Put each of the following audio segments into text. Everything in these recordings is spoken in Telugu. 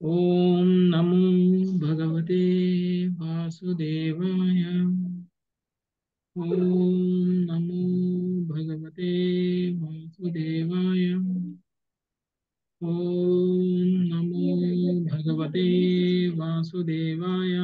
ఓం నమో భగవతే వాసుదేవాయ. ఓం నమో భగవతే వాసుదేవాయ. ఓం నమో భగవతే వాసుదేవాయ.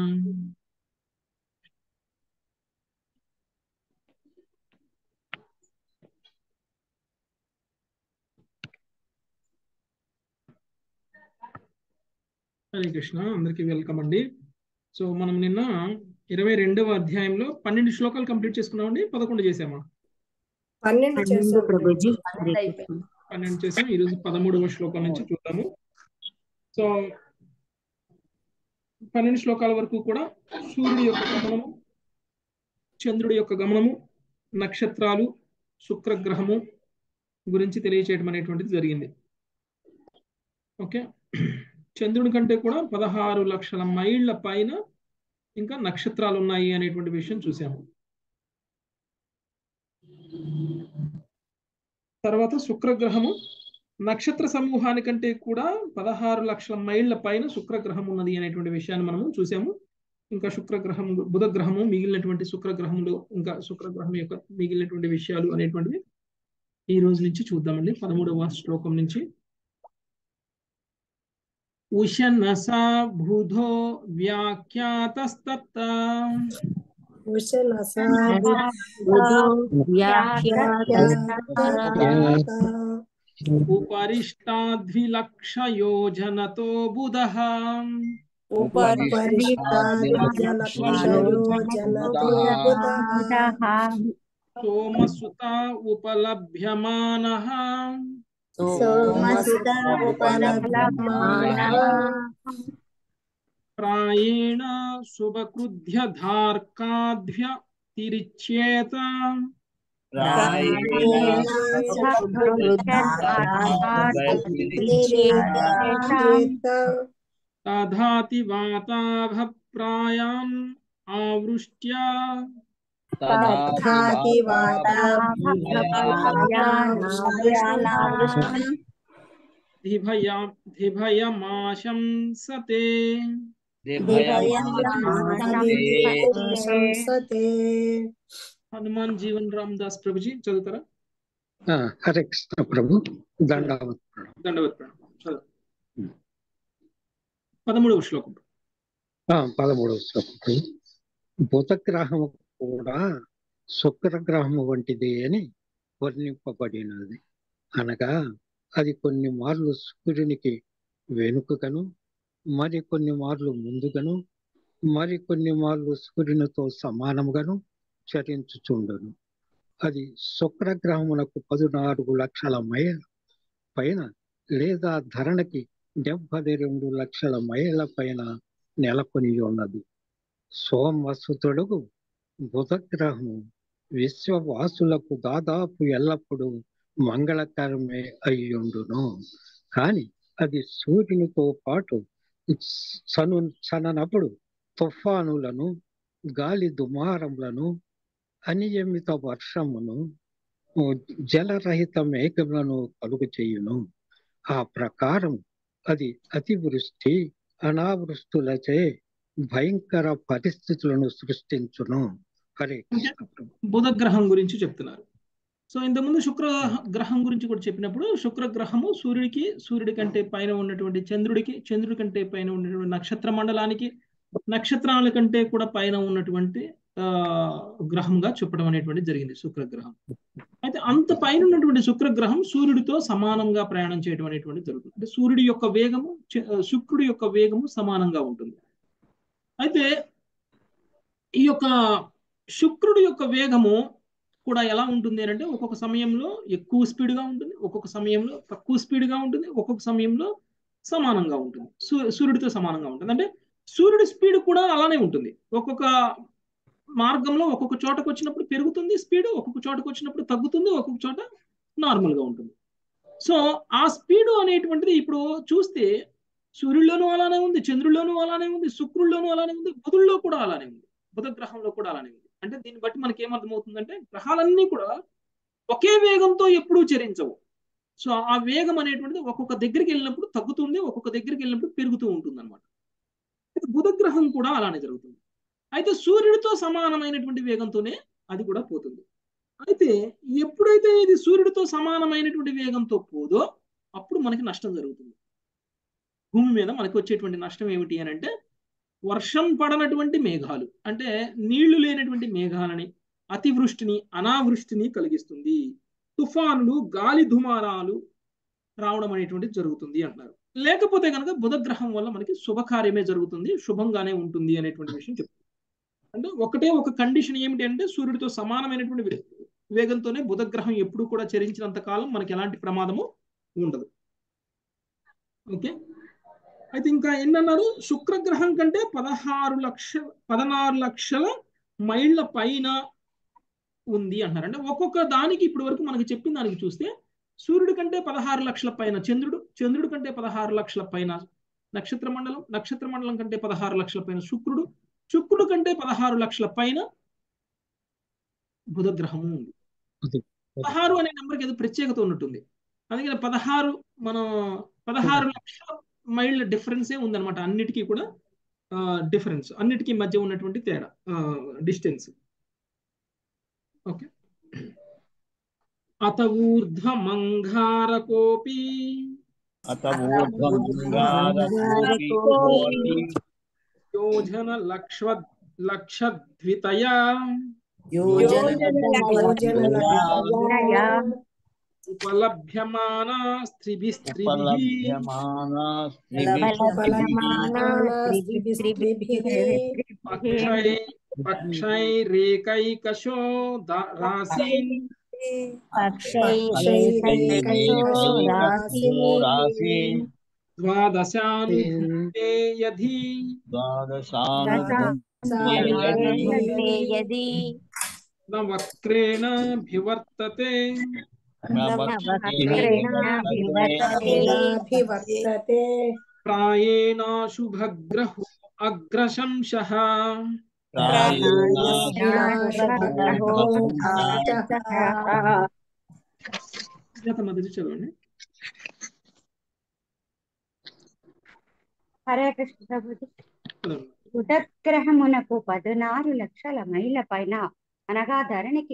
హరే కృష్ణ, అందరికీ వెల్కమ్ అండి. సో మనం నిన్న 22వ అధ్యాయంలో 12 శ్లోకాలు కంప్లీట్ చేసుకున్నామండి. 11 చేసామా? 12 చేసాం ప్రభుజీ. 12 చేసాం. ఈరోజు 13వ శ్లోకం నుంచి చూద్దాము. సో 12 శ్లోకాల వరకు కూడా సూర్యుడి యొక్క గమనము, చంద్రుడి యొక్క గమనము, నక్షత్రాలు, శుక్రగ్రహము గురించి తెలియచేయడం అనేటువంటిది జరిగింది. ఓకే, చంద్రుడి కంటే కూడా 16 లక్షల మైళ్ళ పైన ఇంకా నక్షత్రాలు ఉన్నాయి అనేటువంటి విషయం చూసాము. తర్వాత శుక్రగ్రహము నక్షత్ర సమూహానికంటే కూడా 16 లక్షల మైళ్ళ పైన శుక్రగ్రహం ఉన్నది అనేటువంటి విషయాన్ని మనము చూసాము. ఇంకా శుక్రగ్రహం, బుధగ్రహము, మిగిలినటువంటి శుక్రగ్రహంలో ఇంకా శుక్రగ్రహం యొక్క మిగిలినటువంటి విషయాలు అనేటువంటివి ఈ రోజు నుంచి చూద్దామండి. 13వ శ్లోకం నుంచి. ఉషనసా బుధో వ్యాఖ్యాతస్తత్త ఉపరిష్టాద్విలక్షయోజనతో బుధః సోమసుత ఉపలభ్యమానః ప్రాయేణ శుభకృధ్యధార్కాధ్య తిరిచ్యేత తథాతి వాతాభప్రాయాన్ ఆవృష్ట్యా ధిభయమాశంసతే. హనుమాన్ జీవన్ రామ్ దాస్ ప్రభుజీ చదువుతారా? హరే కృష్ణ ప్రభు. దండవత్ ప్రణామం. దండవత్ ప్రణామం. చదువు. 13వ శ్లోకం. 13వ శ్లోకం. బుధగ్రహము కూడా శుక్రగ్రహము వంటిది అని వర్ణింపబడినది. అనగా అది కొన్ని మార్లు సూర్యునికి వెనుకను, మరికొన్ని మార్లు ముందుగాను, మరికొన్ని మార్లు సూర్యునితో సమానముగాను చరించుచుండును. అది శుక్రగ్రహమునకు 14 లక్షల మైళ్ళ పైన లేదా ధరణకి 72 లక్షల మైళ్ళ పైన నెలకొని ఉన్నది. సోమసుతుడు బుధగ్రహము విశ్వవాసులకు దాదాపు ఎల్లప్పుడూ మంగళకరమే అయ్యుండును. కాని అది సూర్యునితో పాటు చననప్పుడు తుఫానులను, గాలి దుమారములను, అనియమిత వర్షమును, జలరహిత మేఘములను కలుగు చేయును. ఆ ప్రకారం అది అతివృష్టి, అనావృష్టులచే భయంకర పరిస్థితులను సృష్టించును. హరే బుధగ్రహం గురించి చెప్తున్నారు. సో ఇంతకుముందు శుక్రగ్రహం గురించి కూడా చెప్పినప్పుడు శుక్రగ్రహము సూర్యుడి కంటే పైన ఉన్నటువంటి చంద్రుడి కంటే పైన ఉన్నటువంటి నక్షత్ర మండలానికి, నక్షత్రాల కంటే కూడా పైన ఉన్నటువంటి గ్రహంగా చెప్పడం అనేటువంటి జరిగింది శుక్రగ్రహం. అయితే అంత పైన ఉన్నటువంటి శుక్రగ్రహం సూర్యుడితో సమానంగా ప్రయాణం చేయడం అనేటువంటి జరుగుతుంది. అంటే సూర్యుడి యొక్క వేగము, శుక్రుడి యొక్క వేగము సమానంగా ఉంటుంది. అయితే ఈ యొక్క శుక్రుడి యొక్క వేగము కూడా ఎలా ఉంటుంది అంటే ఒక్కొక్క సమయంలో ఎక్కువ స్పీడ్గా ఉంటుంది, ఒక్కొక్క సమయంలో తక్కువ స్పీడ్గా ఉంటుంది, ఒక్కొక్క సమయంలో సమానంగా ఉంటుంది, సూర్యుడితో సమానంగా ఉంటుంది. అంటే సూర్యుడి స్పీడ్ కూడా అలానే ఉంటుంది. ఒక్కొక్క మార్గంలో ఒక్కొక్క చోటకు వచ్చినప్పుడు పెరుగుతుంది స్పీడ్, ఒక్కొక్క చోటకు వచ్చినప్పుడు తగ్గుతుంది, ఒక్కొక్క చోట నార్మల్గా ఉంటుంది. సో ఆ స్పీడ్ అనేటువంటిది ఇప్పుడు చూస్తే సూర్యుల్లోనూ అలానే ఉంది, చంద్రుల్లోనూ అలానే ఉంది, శుక్రుల్లోనూ అలానే ఉంది, బుధుల్లో కూడా అలానే ఉంది, బుధగ్రహంలో కూడా అలానే ఉంది. అంటే దీన్ని బట్టి మనకి ఏమర్థమవుతుందంటే గ్రహాలన్నీ కూడా ఒకే వేగంతో ఎప్పుడూ చరించవు. సో ఆ వేగం అనేటువంటిది ఒక్కొక్క దగ్గరికి వెళ్ళినప్పుడు తగ్గుతుంది, ఒక్కొక్క దగ్గరికి వెళ్ళినప్పుడు పెరుగుతూ ఉంటుంది అనమాట. బుధగ్రహం కూడా అలానే జరుగుతుంది. అయితే సూర్యుడితో సమానమైనటువంటి వేగంతోనే అది కూడా పోతుంది. అయితే ఎప్పుడైతే ఇది సూర్యుడితో సమానమైనటువంటి వేగంతో పోదో అప్పుడు మనకి నష్టం జరుగుతుంది. భూమి మీద మనకి వచ్చేటువంటి నష్టం ఏమిటి అని అంటే, వర్షం పడనటువంటి మేఘాలు, అంటే నీళ్లు లేనటువంటి మేఘాలని, అతివృష్టిని అనావృష్టిని కలిగిస్తుంది. తుఫానులు, గాలి దుమారాలు రావడం అనేటువంటిది జరుగుతుంది అంటున్నారు. లేకపోతే కనుక బుధగ్రహం వల్ల మనకి శుభకార్యమే జరుగుతుంది, శుభంగానే ఉంటుంది అనేటువంటి విషయం చెప్తుంది. అంటే ఒకటే ఒక కండిషన్ ఏమిటి అంటే, సూర్యుడితో సమానమైనటువంటి వేగంతోనే బుధగ్రహం ఎప్పుడు కూడా చరించినంత కాలం మనకి ఎలాంటి ప్రమాదము ఉండదు. ఓకే. అయితే ఇంకా ఏంటన్నారు, శుక్రగ్రహం కంటే 16 లక్షల మైళ్ళ పైన ఉంది అంటారు. అంటే ఒక్కొక్క దానికి ఇప్పటి వరకు మనకి చెప్పిన దానికి చూస్తే, సూర్యుడి కంటే 16 లక్షల పైన చంద్రుడు కంటే 16 లక్షల పైన నక్షత్ర మండలం కంటే 16 లక్షల పైన శుక్రుడు కంటే 16 లక్షల పైన బుధగ్రహము ఉంది. 16 అనే నెంబర్కి ఏదో ప్రత్యేకత ఉన్నట్టుంది. అందుకని 16 లక్షల మైళ్ళ డిఫరెన్సే ఉందన్నమాట. అన్నిటికీ కూడా డిఫరెన్స్, అన్నిటికీ మధ్య ఉన్నటువంటి తేడా, డిస్టెన్స్. ఓకే. అత ఊర్ధ్వమంగారకోపి యోజన లక్షద్వితయా ఉపలభ్యమానా స్త్రిభిః పక్షైరేకైకశో రాశీన్ ద్వాదశానుభుంక్తే యధి న వక్రేణ భివర్తతే ప్రాయేణాశుభగ్రహో అగ్రశంసః. మొదటి చదవండి. హరే కృష్ణ ప్రభుజీ. బుధగ్రహమునకు 16 లక్షల మైళ్ళ పైన, అనగా ధరణికి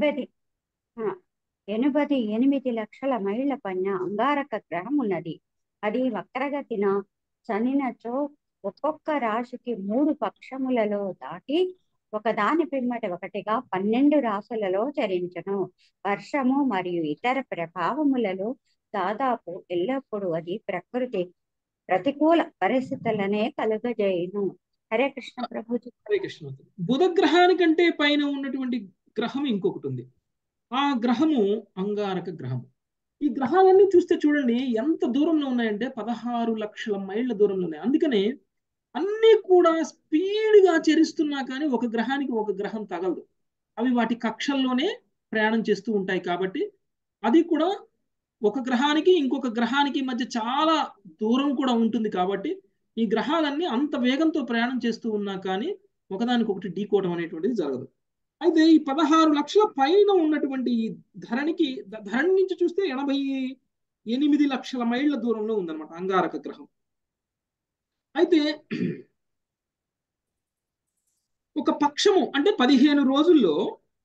88 లక్షల మైళ్ళ పైన అంగారక గ్రహం ఉన్నది. అది వక్రగతిన చనినచో ఒక్కొక్క రాశికి 3 పక్షములలో దాటి ఒకదాని పిమ్మటి ఒకటిగా 12 రాశులలో చరించును. వర్షము మరియు ఇతర ప్రభావములలో దాదాపు ఎల్లప్పుడూ అది ప్రకృతి ప్రతికూల పరిస్థితులనే కలుగజేయును. హరే కృష్ణ ప్రభుజీ. హరే కృష్ణ. బుధగ్రహానికంటే పైన ఉన్నటువంటి గ్రహం ఇంకొకటి ఉంది. ఆ గ్రహము అంగారక గ్రహము. ఈ గ్రహాలన్నీ చూస్తే చూడండి ఎంత దూరంలో ఉన్నాయంటే 16 లక్షల మైళ్ళ దూరంలో ఉన్నాయి. అందుకనే అన్నీ కూడా స్పీడ్గా చరిస్తున్నా కానీ ఒక గ్రహానికి ఒక గ్రహం తగలదు. అవి వాటి కక్షల్లోనే ప్రయాణం చేస్తూ ఉంటాయి. కాబట్టి అది కూడా ఒక గ్రహానికి ఇంకొక గ్రహానికి మధ్య చాలా దూరం కూడా ఉంటుంది. కాబట్టి ఈ గ్రహాలన్నీ అంత వేగంతో ప్రయాణం చేస్తూ ఉన్నా కానీ ఒకదానికొకటి ఢీకోవడం అనేటువంటిది జరగదు. అయితే ఈ 16 లక్షల పైన ఉన్నటువంటి ఈ ధరణి నుంచి చూస్తే 88 లక్షల మైళ్ళ దూరంలో ఉందన్నమాట అంగారక గ్రహం. అయితే ఒక పక్షము అంటే 15 రోజుల్లో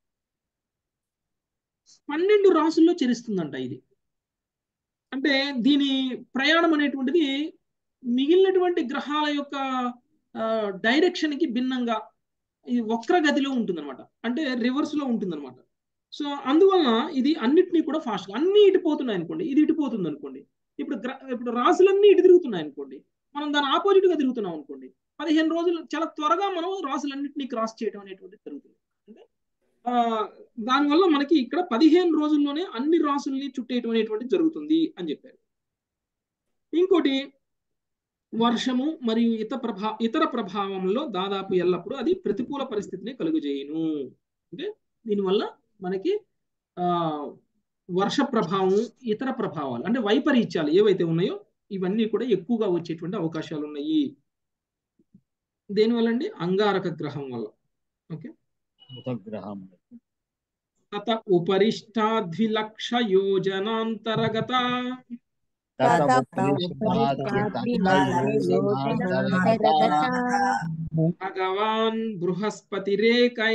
12 రాసుల్లో చరిస్తుందంట ఇది. అంటే దీని ప్రయాణం అనేటువంటిది మిగిలినటువంటి గ్రహాల యొక్క డైరెక్షన్కి భిన్నంగా ఈ వక్రగతిలో ఉంటుందన్నమాట. అంటే రివర్స్లో ఉంటుందన్నమాట. సో అందువలన ఇది అన్నిటినీ కూడా ఫాస్ట్గా, అన్ని ఇటుపోతున్నాయి అనుకోండి, ఇది ఇటుపోతుంది అనుకోండి. ఇప్పుడు రాసులన్నీ ఇటు తిరుగుతున్నాయి అనుకోండి, మనం దాని ఆపోజిట్గా తిరుగుతున్నాం అనుకోండి, 15 రోజులు చాలా త్వరగా మనం రాసులన్నింటినీ క్రాస్ చేయడం అనేటువంటిది జరుగుతుంది. అంటే దానివల్ల మనకి ఇక్కడ 15 రోజుల్లోనే అన్ని రాసుల్ని చుట్టేయటం అనేటువంటిది జరుగుతుంది అని చెప్పారు. ఇంకోటి, వర్షము మరియు ఇతర ప్రభావంలో దాదాపు ఎల్లప్పుడూ అది ప్రతికూల పరిస్థితిని కలుగజేయును. అంటే దీనివల్ల మనకి వర్ష ప్రభావం, ఇతర ప్రభావాలు అంటే వైపరీత్యాలు ఏవైతే ఉన్నాయో ఇవన్నీ కూడా ఎక్కువగా వచ్చేటువంటి అవకాశాలు ఉన్నాయి. దేనివల్ల అండి? అంగారక గ్రహం వల్ల. ఓకే. తత ఉపరిష్టాద్విలక్షయోజనాంతరగత భగవాన్ బృహస్పతిరేకై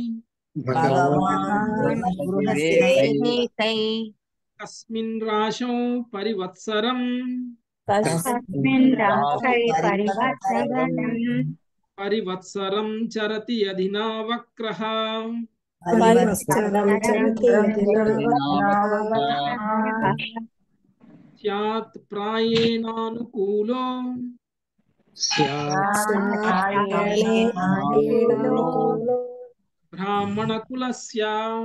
కస్మిన్ రాశౌ పరివత్సరం పరివత్సరం చరతి అధినా వక్రః స్యాత్ ప్రాయేణానుకూలో బ్రాహ్మణ కులస్య.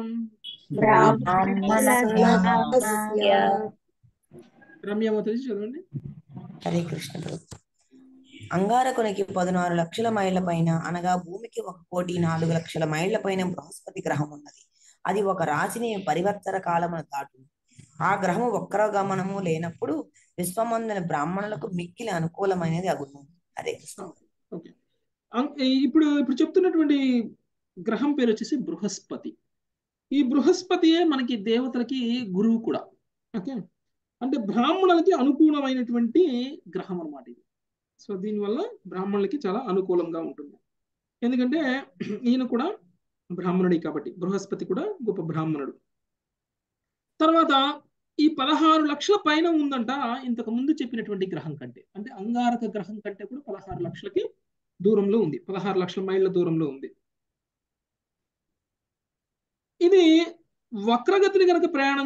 రమ్యమతజీ చదవండి. హరే కృష్ణ ప్రభు. అంగారకునికి 16 లక్షల మైళ్ళ పైన అనగా భూమికి 1,04,00,000 మైళ్ళ పైన బృహస్పతి గ్రహం ఉన్నది. అది ఒక రాశిని పరివర్తన కాలమును దాటును. ఆ గ్రహము వక్రగమనము లేనప్పుడు విశ్వమందున బ్రాహ్మణులకు మిక్కిలి అనుకూలమైనది అగును. హరే కృష్ణ. ఓకే, ఇప్పుడు చెప్తున్నటువంటి గ్రహం పేరు వచ్చేసి బృహస్పతి. ఈ బృహస్పతియే మనకి దేవతలకి గురువు కూడా. ఓకే, అంటే బ్రాహ్మణులకి అనుకూలమైనటువంటి గ్రహం అన్నమాట ఇది. సో దీనివల్ల బ్రాహ్మణులకి చాలా అనుకూలంగా ఉంటుంది. ఎందుకంటే ఈయన కూడా బ్రాహ్మణుడి కాబట్టి, బృహస్పతి కూడా గొప్ప బ్రాహ్మణుడు. తర్వాత ఈ 16 లక్షల పైన ఉందంట ఇంతకు ముందు చెప్పినటువంటి గ్రహం కంటే. అంటే అంగారక గ్రహం కంటే కూడా 16 లక్షలకి దూరంలో ఉంది, 16 లక్షల మైళ్ళ దూరంలో ఉంది. ఇది వక్రగతిని కనుక ప్రయాణం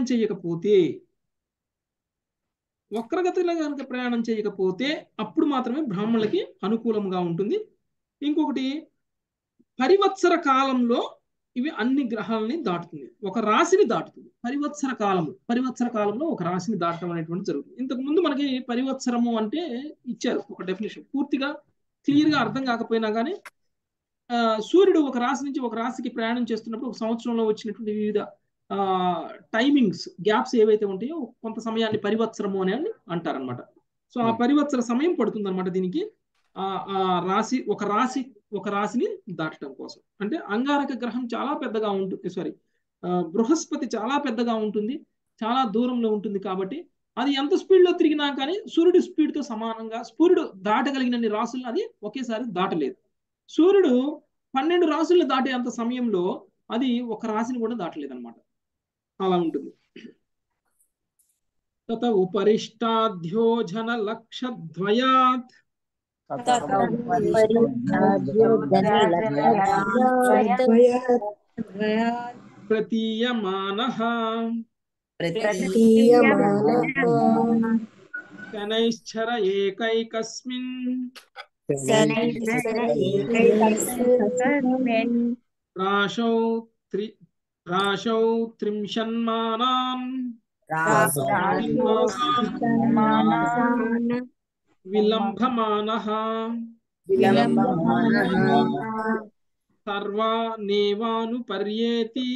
చేయకపోతే అప్పుడు మాత్రమే బ్రాహ్మణులకి అనుకూలంగా ఉంటుంది. ఇంకొకటి, పరివత్సర కాలంలో ఇవి అన్ని గ్రహాలని దాటుతుంది, ఒక రాశిని దాటుతుంది. పరివత్సర కాలంలో ఒక రాశిని దాటడం అనేటువంటి జరుగుతుంది. ఇంతకు ముందు మనకి పరివత్సరము అంటే ఇచ్చారు ఒక డెఫినేషన్, పూర్తిగా క్లియర్ గా అర్థం కాకపోయినా కానీ సూర్యుడు ఒక రాశి నుంచి ఒక రాశికి ప్రయాణం చేస్తున్నప్పుడు ఒక సంవత్సరంలో వచ్చినటువంటి వివిధ టైమింగ్స్ గ్యాప్స్ ఏవైతే ఉంటాయో కొంత సమయాన్ని పరివత్సరము అని అంటారనమాట. సో ఆ పరివత్సర సమయం పడుతుంది అనమాట దీనికి రాశి ఒక రాశిని దాటడం కోసం. అంటే అంగారక గ్రహం చాలా పెద్దగా ఉంటుంది, బృహస్పతి చాలా పెద్దగా ఉంటుంది, చాలా దూరంలో ఉంటుంది. కాబట్టి అది ఎంత స్పీడ్ లో తిరిగినా కానీ సూర్యుడి స్పీడ్ తో సమానంగా సూర్యుడు దాటగలిగినన్ని రాసులను అది ఒకేసారి దాటలేదు. సూర్యుడు 12 రాసులను దాటే అంత సమయంలో అది ఒక రాశిని కూడా దాటలేదు అనమాట. అలా ఉంటుంది. తత ఉపరిష్టాధ్యోజన లక్షద్వయాత్ ప్రతీయమానః శనైశ్చర ఏకైకస్మిన్ రాశౌ త్రింశన్మానాన్ విలంభమానః సర్వానేవానుపర్యేతి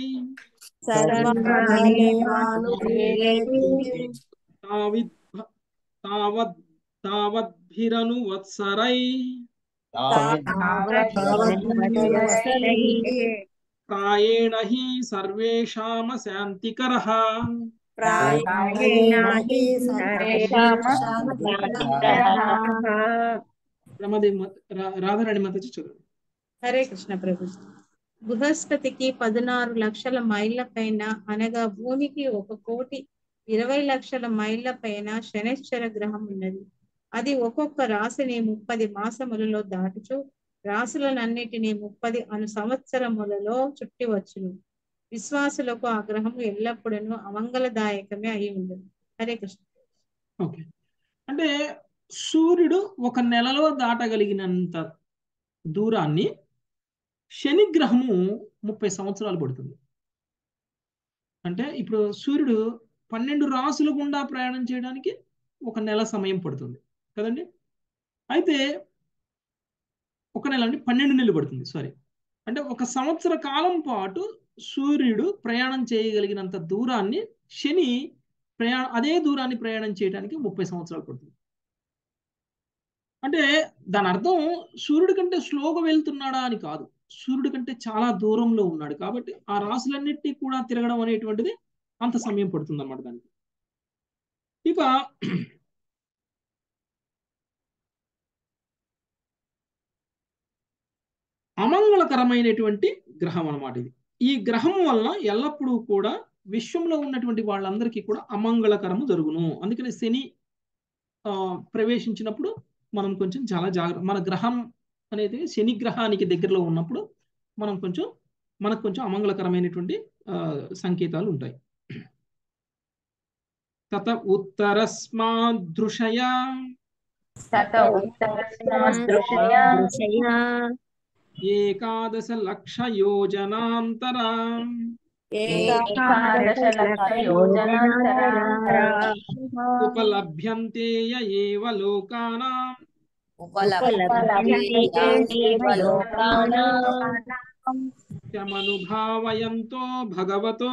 తావద్భిరనువత్సరై ప్రాయేణ హి సర్వేషామ శాంతికరః. రాధారాణి మాతాజీ చదువు. హరే కృష్ణ ప్రభు. బృహస్పతికి 16 లక్షల మైళ్ళ పైన అనగా భూమికి 1,20,00,000 మైళ్ళ పైన శనైశ్చర గ్రహం ఉన్నది. అది ఒక్కొక్క రాశిని 30 మాసములలో దాటుచు రాశులనన్నిటినీ 30 సంవత్సరములలో చుట్టి వచ్చును. విశ్వాసులకు ఆ గ్రహము ఎల్లప్పుడూ అమంగళదాయకమే అయి ఉండదు. హరే కృష్ణ. ఓకే, అంటే సూర్యుడు ఒక నెలలో దాటగలిగినంత దూరాన్ని శని గ్రహము 30 సంవత్సరాలు పడుతుంది. అంటే ఇప్పుడు సూర్యుడు 12 రాసుల గుండా ప్రయాణం చేయడానికి ఒక నెల సమయం పడుతుంది కదండి. అయితే ఒక నెల అంటే 12 నెలలు పడుతుంది. అంటే ఒక సంవత్సర కాలం పాటు సూర్యుడు ప్రయాణం చేయగలిగినంత దూరాన్ని శని అదే దూరాన్ని ప్రయాణం చేయడానికి 30 సంవత్సరాలు పడుతుంది. అంటే దాని అర్థం సూర్యుడి కంటే స్లోగా వెళ్తున్నాడా అని కాదు, సూర్యుడి కంటే చాలా దూరంలో ఉన్నాడు కాబట్టి ఆ రాసులన్నిటినీ కూడా తిరగడం అనేటువంటిది అంత సమయం పడుతుంది అన్నమాట దానికి. ఇక అమంగళకరమైనటువంటి గ్రహం అన్నమాట ఇది. ఈ గ్రహం వల్ల ఎల్లప్పుడూ కూడా విశ్వంలో ఉన్నటువంటి వాళ్ళందరికీ కూడా అమంగళకరము జరుగును. అందుకని శని ప్రవేశించినప్పుడు మనం కొంచెం చాలా జాగ్రత్త, మన గ్రహం అనేది శని గ్రహానికి దగ్గరలో ఉన్నప్పుడు మనకు కొంచెం అమంగళకరమైనటువంటి సంకేతాలు ఉంటాయి. తత ఉత్తరస్మాదృషయా ఏకాదశ లక్ష యోజనాంతరా ఉపలభ్యంతే ఏవ లోకానాం తమనుభావయంతో భగవతో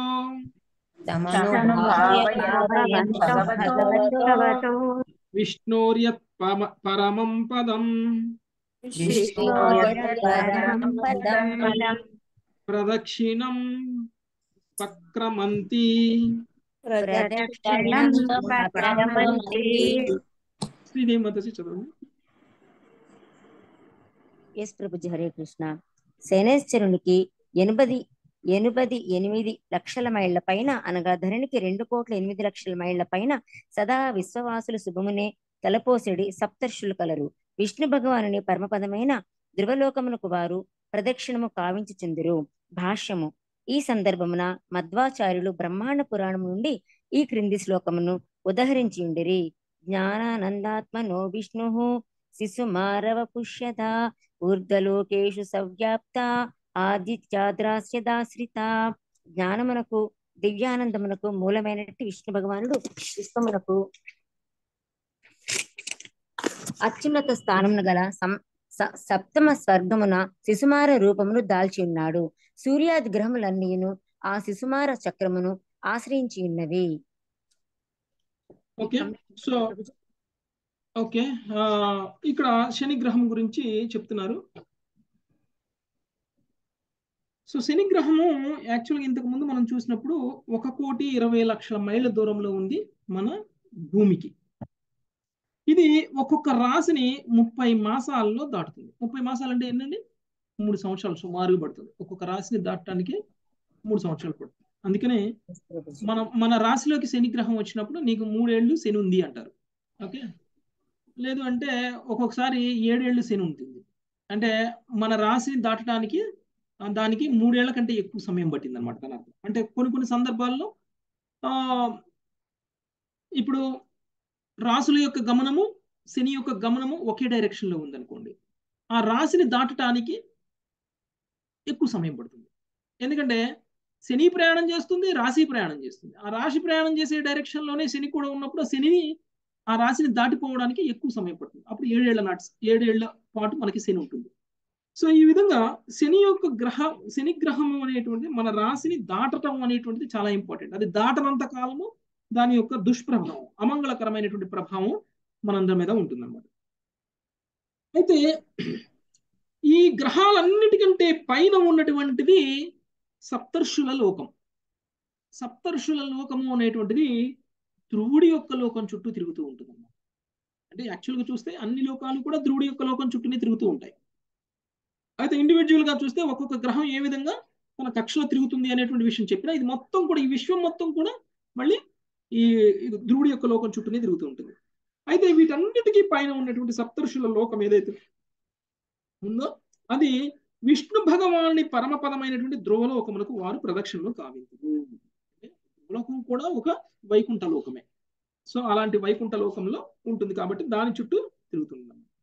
విష్ణోర్యత్ పరమం పదం ప్రదక్షిణం పక్రమంతి. శ్రీదేవి మాతాజీ చదవండి. ఎస్ ప్రభుజీ, హరే కృష్ణ. శనేశ్వరునికి 88 లక్షల మైళ్ల పైన అనగా ధరణికి 2,08 లక్షల మైళ్ల పైన సదా విశ్వవాసులు శుభమునే తలపోసెడి సప్తర్షులు కలరు. విష్ణు భగవానుని పరమపదమైన ధ్రువలోకమునకు వారు ప్రదక్షిణము కావించుచుందురు. భాష్యము. ఈ సందర్భమున మధ్వాచార్యులు బ్రహ్మాండ పురాణం నుండి ఈ క్రింది శ్లోకమును ఉదహరించి ఉండిరి. జ్ఞానానందాత్మనో విష్ణు శిశుమారవ పుష్యత ఊర్ధ్వలోకేషు సవ్యాప్త ఆదిత్యాద్రాశ్రదాశ్రిత. జ్ఞానమునకు దివ్యానందమునకు మూలమైనట్టి విష్ణు భగవానుడు విశ్వమునకు అత్యున్నత స్థానమును గల సప్తమ స్వర్గమున శిశుమార రూపమును దాల్చి ఉన్నాడు. సూర్యాది గ్రహములన్నీను ఆ శిశుమార చక్రమును ఆశ్రయించి ఉన్నవి. ఓకే, ఇక్కడ శని గ్రహం గురించి చెప్తున్నారు. సో శని గ్రహము యాక్చువల్గా ఇంతకు ముందు మనం చూసినప్పుడు 1,20,00,000 మైళ్ళ దూరంలో ఉంది మన భూమికి. ఇది ఒక్కొక్క రాశిని 30 మాసాల్లో దాటుతుంది. 30 మాసాలు అంటే ఏంటండి? 3 సంవత్సరాలు సుమారుగా పడుతుంది. ఒక్కొక్క రాశిని దాటడానికి 3 సంవత్సరాలు పడుతుంది. అందుకనే మన రాశిలోకి శని గ్రహం వచ్చినప్పుడు నీకు 3 ఏళ్ళు శని ఉంది అంటారు. ఓకే, లేదు అంటే ఒక్కొక్కసారి 7 ఏళ్ళు శని ఉంటుంది. అంటే మన రాశిని దాటడానికి దానికి 3 ఏళ్ల కంటే ఎక్కువ సమయం పట్టింది అనమాట. దాని అర్థం అంటే కొన్ని సందర్భాల్లో ఇప్పుడు రాశుల యొక్క గమనము శని యొక్క గమనము ఒకే డైరెక్షన్ లో ఉందనుకోండి, ఆ రాశిని దాటడానికి ఎక్కువ సమయం పడుతుంది. ఎందుకంటే శని ప్రయాణం చేస్తుంది, రాశి ప్రయాణం చేస్తుంది. ఆ రాశి ప్రయాణం చేసే డైరెక్షన్ లోనే శని కూడా ఉన్నప్పుడు శనిని ఆ రాశిని దాటిపోవడానికి ఎక్కువ సమయం పడుతుంది. అప్పుడు 7 ఏళ్ల పాటు మనకి శని ఉంటుంది. సో ఈ విధంగా శని గ్రహం అనేటువంటిది మన రాశిని దాటడం అనేటువంటిది చాలా ఇంపార్టెంట్. అది దాటనంత కాలము దాని యొక్క దుష్ప్రభావం, అమంగళకరమైనటువంటి ప్రభావం మనందరి మీద ఉంటుందన్నమాట. అయితే ఈ గ్రహాలన్నిటికంటే పైన ఉన్నటువంటిది సప్తర్షుల లోకం. సప్తర్షుల లోకము అనేటువంటిది ధ్రువుడి యొక్క లోకం చుట్టూ తిరుగుతూ ఉంటుంది అన్నమాట. అంటే యాక్చువల్గా చూస్తే అన్ని లోకాలు కూడా ధ్రువుడి యొక్క లోకం చుట్టూనే తిరుగుతూ ఉంటాయి. అయితే ఇండివిజువల్ గా చూస్తే ఒక్కొక్క గ్రహం ఏ విధంగా తన కక్షలో తిరుగుతుంది అనేటువంటి విషయం చెప్పినా, ఇది మొత్తం కూడా ఈ విశ్వం మొత్తం కూడా మళ్ళీ ఈ ధ్రువుడి యొక్క లోకం చుట్టూనే తిరుగుతూ ఉంటుంది. అయితే వీటన్నిటికీ పైన ఉన్నటువంటి సప్తర్షుల లోకం ఏదైతే ఉందో అది విష్ణు భగవానుని పరమపదమైనటువంటి ధ్రువలోకములకు వారు ప్రదక్షిణలు కావింతురు. ధ్రువలోకం కూడా ఒక వైకుంఠ లోకమే. సో అలాంటి వైకుంఠ లోకంలో ఉంటుంది కాబట్టి దాని చుట్టూ తిరుగుతుంది.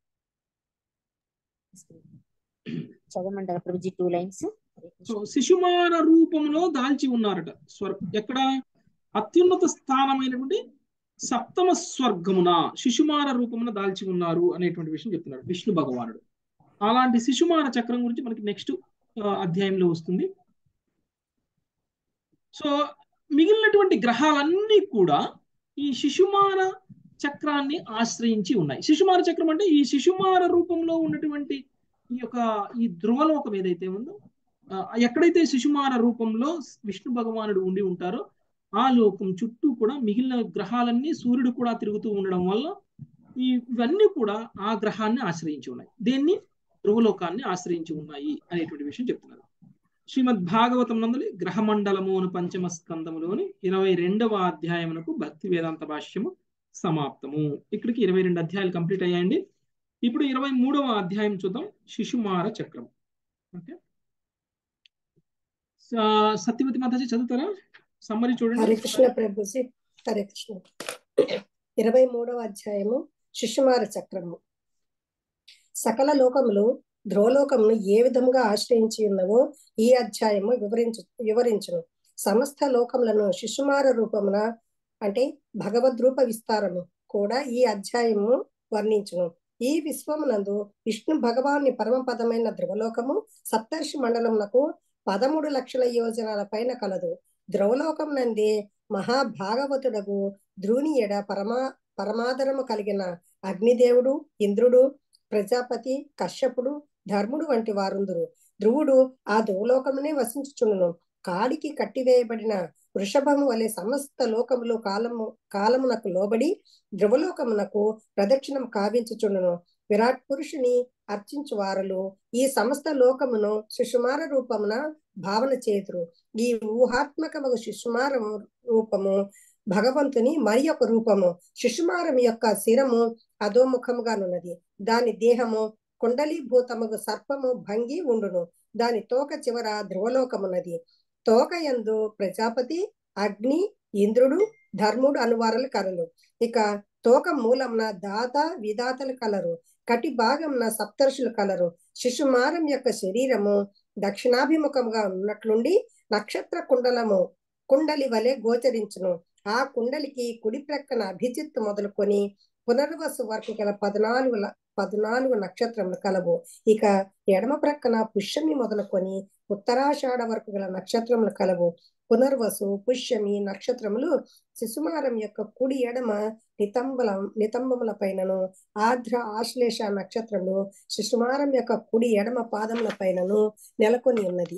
చదవమంటారా ప్రభుజీ 2 లైన్స్? సో శిశుమార రూపంలో దాల్చి ఉన్నారట. ఎక్కడ? అత్యున్నత స్థానమైనటువంటి సప్తమ స్వర్గమున శిశుమార రూపమున దాల్చి ఉన్నారు అనేటువంటి విషయం చెప్తున్నారు విష్ణు భగవానుడు. అలాంటి శిశుమార చక్రం గురించి మనకి నెక్స్ట్ అధ్యాయంలో వస్తుంది. సో మిగిలినటువంటి గ్రహాలన్నీ కూడా ఈ శిశుమార చక్రాన్ని ఆశ్రయించి ఉన్నాయి. శిశుమార చక్రం అంటే ఈ శిశుమార రూపంలో ఉన్నటువంటి ఈ ధ్రువలోకం ఏదైతే ఉందో ఎక్కడైతే శిశుమార రూపంలో విష్ణు భగవానుడు ఉండి ఉంటారో ఆ లోకం చుట్టూ కూడా మిగిలిన గ్రహాలన్నీ సూర్యుడు కూడా తిరుగుతూ ఉండడం వల్ల ఇవన్నీ కూడా ఆ గ్రహాన్ని ఆశ్రయించి ఉన్నాయి. దేన్ని? ధ్రువలోకాన్ని ఆశ్రయించి ఉన్నాయి అనేటువంటి విషయం చెప్తున్నారు. శ్రీమద్ భాగవతం నందలి గ్రహమండలము అను పంచమ స్కందములోని 22వ అధ్యాయమునకు భక్తి వేదాంత భాష్యము సమాప్తము. ఇక్కడికి 22 అధ్యాయాలు కంప్లీట్ అయ్యాయండి. ఇప్పుడు 23వ అధ్యాయం చూద్దాం, శిశుమార చక్రం. ఓకే, సత్యవతి మాతాజీ చదువుతారా? సమ్మరి చూడండి. హరే కృష్ణ ప్రభుజీ. హరే కృష్ణ. 23వ అధ్యాయము శిశుమార చక్రము. సకల లోకములు ధ్రువలోకమును ఏ విధంగా ఆశ్రయించి ఉన్నవో ఈ అధ్యాయము వివరించును. సమస్త లోకములను శిశుమార రూపమున అంటే భగవద్రూప విస్తారము కూడా ఈ అధ్యాయము వర్ణించును. ఈ విశ్వమునందు విష్ణు భగవాన్ని పరమపదమైన ధ్రువలోకము సప్తర్షి మండలమునకు 13 లక్షల యోజనాల పైన కలదు. ధ్రువలోకం నందే మహాభాగవతుడగు ధ్రువుని ఎడ పరమాదరము కలిగిన అగ్నిదేవుడు, ఇంద్రుడు, ప్రజాపతి, కశ్యపుడు, ధర్ముడు వంటి వారుందురు. ధ్రువుడు ఆ ధ్రువలోకమునే వసించుచుండును. కాడికి కట్టివేయబడిన వృషభము వలె సమస్త లోకములు కాలమునకు లోబడి ధ్రువలోకమునకు ప్రదక్షిణం కావించుచుండును. విరాట్ పురుషుని అర్చించు వారులు ఈ సమస్త లోకమును శిశుమార రూపమున భావన చేతురు. ఈ ఊహాత్మకము శిశుమార రూపము భగవంతుని మరి ఒక రూపము. శిశుమారం యొక్క శిరము అధోముఖముగానున్నది. దాని దేహము కుండలీభూతముగు సర్పము భంగి ఉండును. దాని తోక చివర ధ్రువలోకమున్నది. తోక యందు ప్రజాపతి, అగ్ని, ఇంద్రుడు, ధర్ముడు అనువారులు కలరు. ఇక తోక మూలమున దాత, విధాతలు కలరు. కటి భాగంన సప్తర్షులు కలరు. శిశుమారం యొక్క శరీరము దక్షిణాభిముఖముగా ఉన్నట్లుండి నక్షత్ర కుండలి వలె గోచరించును. ఆ కుండలికి కుడి ప్రక్కన అభిజిత్ మొదలుకొని పునర్వసు వరకు గల 14 నక్షత్రములు కలవు. ఇక ఎడమ ప్రక్కన పుష్యమి మొదలుకొని ఉత్తరాషాఢ వరకు గల నక్షత్రములు కలవు. పునర్వసు, పుష్యమి నక్షత్రములు శిశుమారం యొక్క కుడి ఎడమ నితంబముల పైనను, ఆర్ద్ర, ఆశ్లేష నక్షత్రములు శిశుమారం యొక్క కుడి ఎడమ పాదముల పైనను నెలకొని ఉన్నది.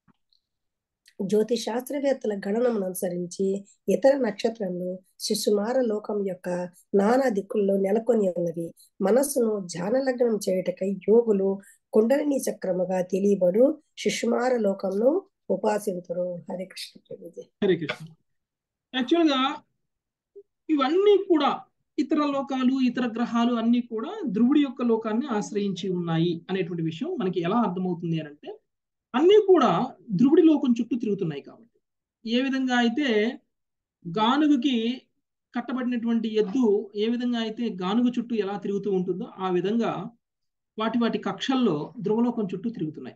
జ్యోతిశాస్త్రవేత్తల గణనమును అనుసరించి ఇతర నక్షత్రములు శిశుమార లోకం యొక్క నానా దిక్కుల్లో నెలకొని ఉన్నవి. మనస్సును ధ్యానలగ్నం చేయుటకై యోగులు కుండలిని చక్రముగా తెలియబడు శిశుమార లోకంను ఉపాసింతురు. హరే కృష్ణ ప్రభుజీ. హరే కృష్ణ. యాక్చువల్ గా ఇవన్నీ కూడా ఇతర లోకాలు, ఇతర గ్రహాలు అన్ని కూడా ధ్రువుడి యొక్క లోకాన్ని ఆశ్రయించి ఉన్నాయి అనేటువంటి విషయం మనకి ఎలా అర్థమవుతుంది అని అంటే, అన్నీ కూడా ధ్రువుడి లోకం చుట్టూ తిరుగుతున్నాయి. కాబట్టి ఏ విధంగా అయితే గానుగుకి కట్టబడినటువంటి ఎద్దు ఏ విధంగా అయితే గానుగు చుట్టూ ఎలా తిరుగుతూ ఉంటుందో ఆ విధంగా వాటి కక్షల్లో ధ్రువలోకం చుట్టూ తిరుగుతున్నాయి.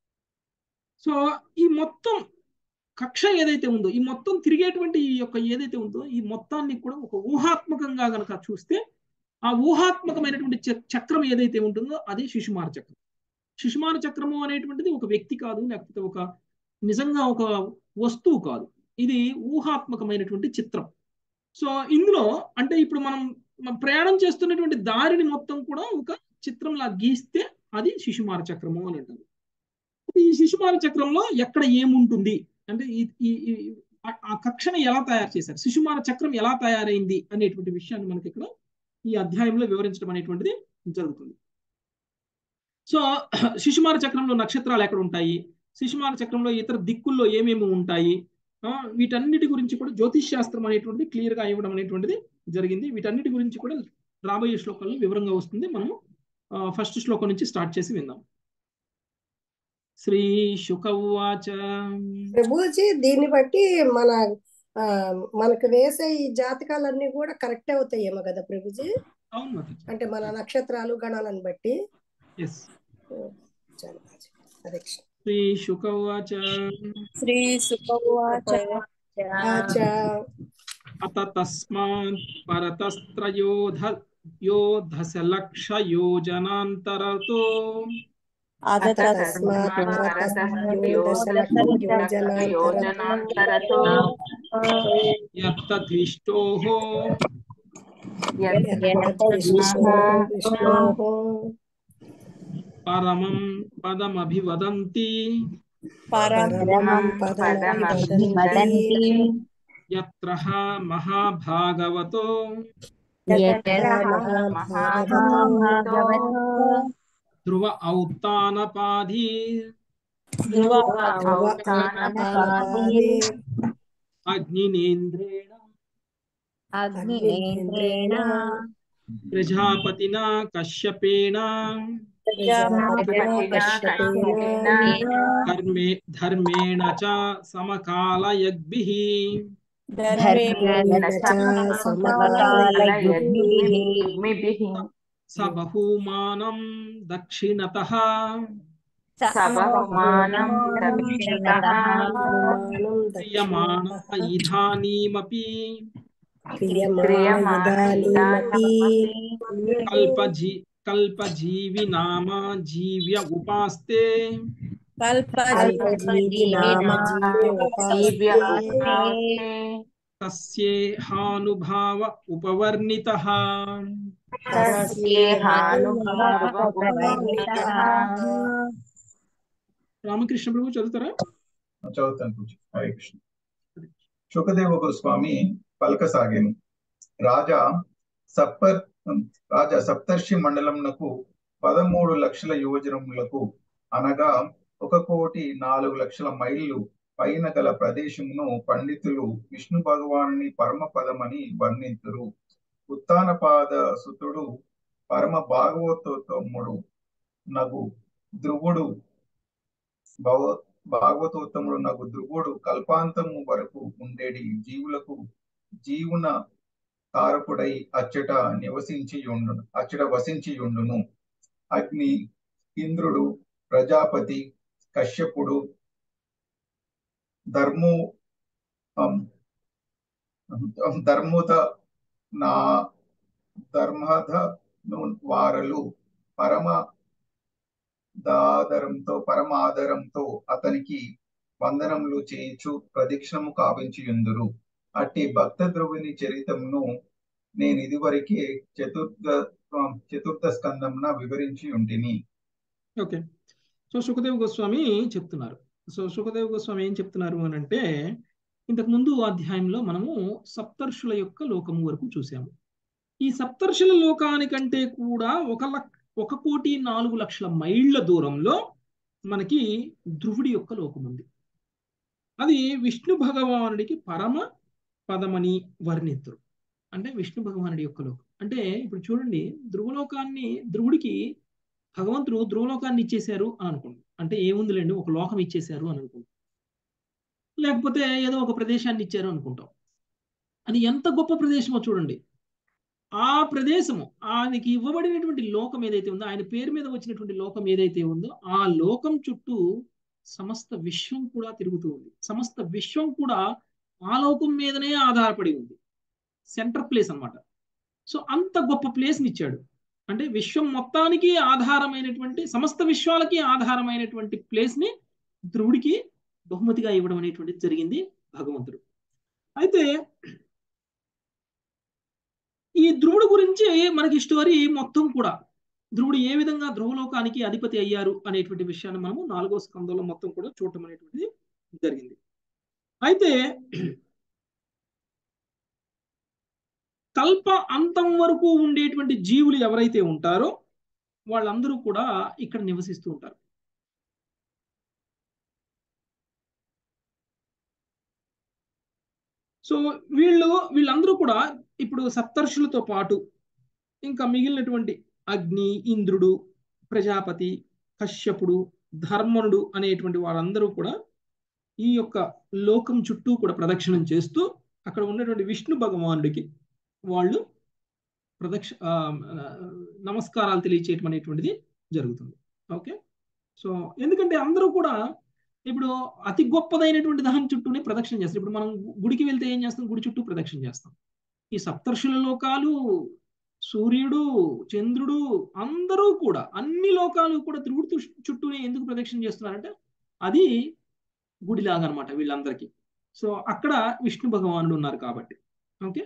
సో ఈ మొత్తం కక్ష ఏదైతే ఉందో, ఈ మొత్తం తిరిగేటువంటి ఈ యొక్క ఏదైతే ఉందో ఈ మొత్తాన్ని కూడా ఒక ఊహాత్మకంగా గనక చూస్తే ఆ ఊహాత్మకమైనటువంటి చక్రం ఏదైతే ఉంటుందో అది శిశుమార చక్రం. శిశుమార చక్రము అనేటువంటిది ఒక వ్యక్తి కాదు, లేకపోతే ఒక నిజంగా ఒక వస్తువు కాదు. ఇది ఊహాత్మకమైనటువంటి చిత్రం. సో ఇందులో అంటే ఇప్పుడు మనం ప్రయాణం చేస్తున్నటువంటి దారిని మొత్తం కూడా ఒక చిత్రంలా గీస్తే అది శిశుమార చక్రము అని అంటారు. ఈ శిశుమార చక్రంలో ఎక్కడ ఏముంటుంది అంటే ఆ కక్షను ఎలా తయారు చేశారు, శిశుమార చక్రం ఎలా తయారైంది అనేటువంటి విషయాన్ని మనకి ఇక్కడ ఈ అధ్యాయంలో వివరించడం అనేటువంటిది జరుగుతుంది. సో శిశుమార చక్రంలో నక్షత్రాలు ఎక్కడ ఉంటాయి, శిశుమార చక్రంలో ఇతర దిక్కుల్లో ఏమేమి ఉంటాయి, వీటన్నిటి గురించి కూడా జ్యోతిష్ శాస్త్రం అనేటువంటిది క్లియర్ గా ఇవ్వడం అనేటువంటిది జరిగింది. వీటన్నిటి గురించి కూడా రాబోయే శ్లోకాల్లో వివరంగా వస్తుంది. మనము ఫస్ట్ శ్లోకం నుంచి స్టార్ట్ చేసి విందాం. శ్రీ శుక ఉవాచ. ప్రభుజీ, దీన్ని బట్టి మనకు వేసే ఈ జాతకాలన్నీ కూడా కరెక్ట్ అవుతాయేమో కదా ప్రభుజీ? అవును, అంటే మన నక్షత్రాలు గణాలను బట్టి. శ్రీ శుక ఉవాచ. శ్రీ శుక ఉవాచ. అత తస్మాత్ పరతస్త్రయోధస లక్ష యోజనాంతరతో యత్తద్విష్టోః పరమం పదమభివదంతి పరమం పదమభివదంతి యత్ర మహాభాగవతో మహాభాగవతో ధ్రువ ఔత్తానపాధి ధ్రువ ఔత్తానపాదే అగ్నినేంద్రేణ అగ్నినేంద్రేణ ప్రజాపతినా కశ్యపేణ కశ్యపేన ధర్మేణ చ సమకాలయద్భిః ధర్మేణ చ సమకాలయద్భిః స బహూమానం దక్షిణతః బహుమానం దక్షిణతః క్రియమాణ ఇదానీమపి క్రియమాణమిదానీమపి కల్పజీవి నామ జీవ్య ఉపాస్తే కల్పజీవి నామ జీవ్య ఉపాస్తే తస్యేహానుభావ ఉపవర్ణితః. రామకృష్ణ ప్రభు చదువుతారా? చదువుతాను పూజ. హరే కృష్ణ. శుకదేవ గోస్వామి పలకసాగాను. రాజా సప్తర్షి మండలమునకు 13 లక్షల యువజనములకు అనగా 1,04,00,000 మైళ్ళు పైన గల ప్రదేశమును పండితులు విష్ణు భగవానుని పరమ పదమని వర్ణింతురు. ఉత్తానపాద సుతుడు పరమ భాగవతోత్తముడు నగు ధ్రువుడు భాగవతోత్తముడు నగు ధ్రువుడు కల్పాంతము వరకు ఉండేడి జీవులకు జీవన కారకుడై అచ్చట వసించియుండును. అగ్ని, ఇంద్రుడు, ప్రజాపతి, కశ్యపుడు, ధర్మధ వారలు పరమాదరంతో అతనికి వందనములు చేయించు ప్రదక్షిణము కావించియుందురు. అట్టి భక్త ధ్రువుని చరితమును నేను ఇదివరకే చతుర్థ స్కందమున వివరించి ఉంటిని. ఓకే. సో సుఖదేవ గోస్వామి చెప్తున్నారు. సుఖదేవ గోస్వామి ఏం చెప్తున్నారు అని అంటే, ఇంతకు ముందు అధ్యాయంలో మనము సప్తర్షుల యొక్క లోకము వరకు చూసాము. ఈ సప్తర్షుల లోకానికంటే కూడా 1,04,00,000 మైళ్ళ దూరంలో మనకి ధ్రువుడి యొక్క లోకం ఉంది. అది విష్ణు భగవానుడికి పరమ పదమని వర్ణితురు. అంటే విష్ణు భగవానుడి యొక్క లోకం అంటే, ఇప్పుడు చూడండి, ధ్రువుడికి భగవంతుడు ధ్రువలోకాన్ని ఇచ్చేశారు అని అనుకోండి. అంటే ఏముందిలేండి, ఒక లోకం ఇచ్చేశారు అని అనుకుంటాం, లేకపోతే ఏదో ఒక ప్రదేశాన్ని ఇచ్చారు అనుకుంటాం. అది ఎంత గొప్ప ప్రదేశమో చూడండి. ఆ ప్రదేశము, ఆయనకి ఇవ్వబడినటువంటి లోకం ఏదైతే ఉందో, ఆయన పేరు మీద వచ్చినటువంటి లోకం ఏదైతే ఉందో, ఆ లోకం చుట్టూ సమస్త విశ్వం కూడా తిరుగుతూ ఉంది. సమస్త విశ్వం కూడా ఆ లోకం మీదనే ఆధారపడి ఉంది. సెంటర్ ప్లేస్ అన్నమాట. సో అంత గొప్ప ప్లేస్ని ఇచ్చాడు. అంటే విశ్వం మొత్తానికి ఆధారమైనటువంటి, సమస్త విశ్వాలకి ఆధారమైనటువంటి ప్లేస్ని ధ్రువుడికి బహుమతిగా ఇవ్వడం అనేటువంటిది జరిగింది భగవంతుడు. అయితే ఈ ధ్రువుడు గురించి మనకి స్టోరీ మొత్తం కూడా, ధ్రువుడు ఏ విధంగా ధ్రువలోకానికి అధిపతి అయ్యారు అనేటువంటి విషయాన్ని మనము 4వ స్కందంలో మొత్తం కూడా చూడటం అనేటువంటిది జరిగింది. అయితే కల్ప అంతం వరకు ఉండేటువంటి జీవులు ఎవరైతే ఉంటారో వాళ్ళందరూ కూడా ఇక్కడ నివసిస్తూ ఉంటారు. సో వీళ్ళందరూ కూడా ఇప్పుడు సప్తర్షులతో పాటు ఇంకా మిగిలినటువంటి అగ్ని, ఇంద్రుడు, ప్రజాపతి, కశ్యపుడు, ధర్మనుడు అనేటువంటి వాళ్ళందరూ కూడా ఈ యొక్క లోకం చుట్టూ కూడా ప్రదక్షిణం చేస్తూ అక్కడ ఉన్నటువంటి విష్ణు భగవానుడికి వాళ్ళు నమస్కారాలు తెలియచేయటం అనేటువంటిది జరుగుతుంది. ఓకే. సో ఎందుకంటే అందరూ కూడా ఇప్పుడు అతి గొప్పదైనటువంటి దాని చుట్టూనే ప్రదక్షిణ చేస్తారు. ఇప్పుడు మనం గుడికి వెళ్తే ఏం చేస్తాం? గుడి చుట్టూ ప్రదక్షిణ చేస్తాం. ఈ సప్తర్షుల లోకాలు, సూర్యుడు, చంద్రుడు, అందరూ కూడా, అన్ని లోకాలు కూడా త్రిగుడి చుట్టూనే ఎందుకు ప్రదక్షిణ చేస్తున్నారంటే అది గుడిలాగా అనమాట వీళ్ళందరికీ. సో అక్కడ విష్ణు భగవానుడు ఉన్నారు కాబట్టి. ఓకే.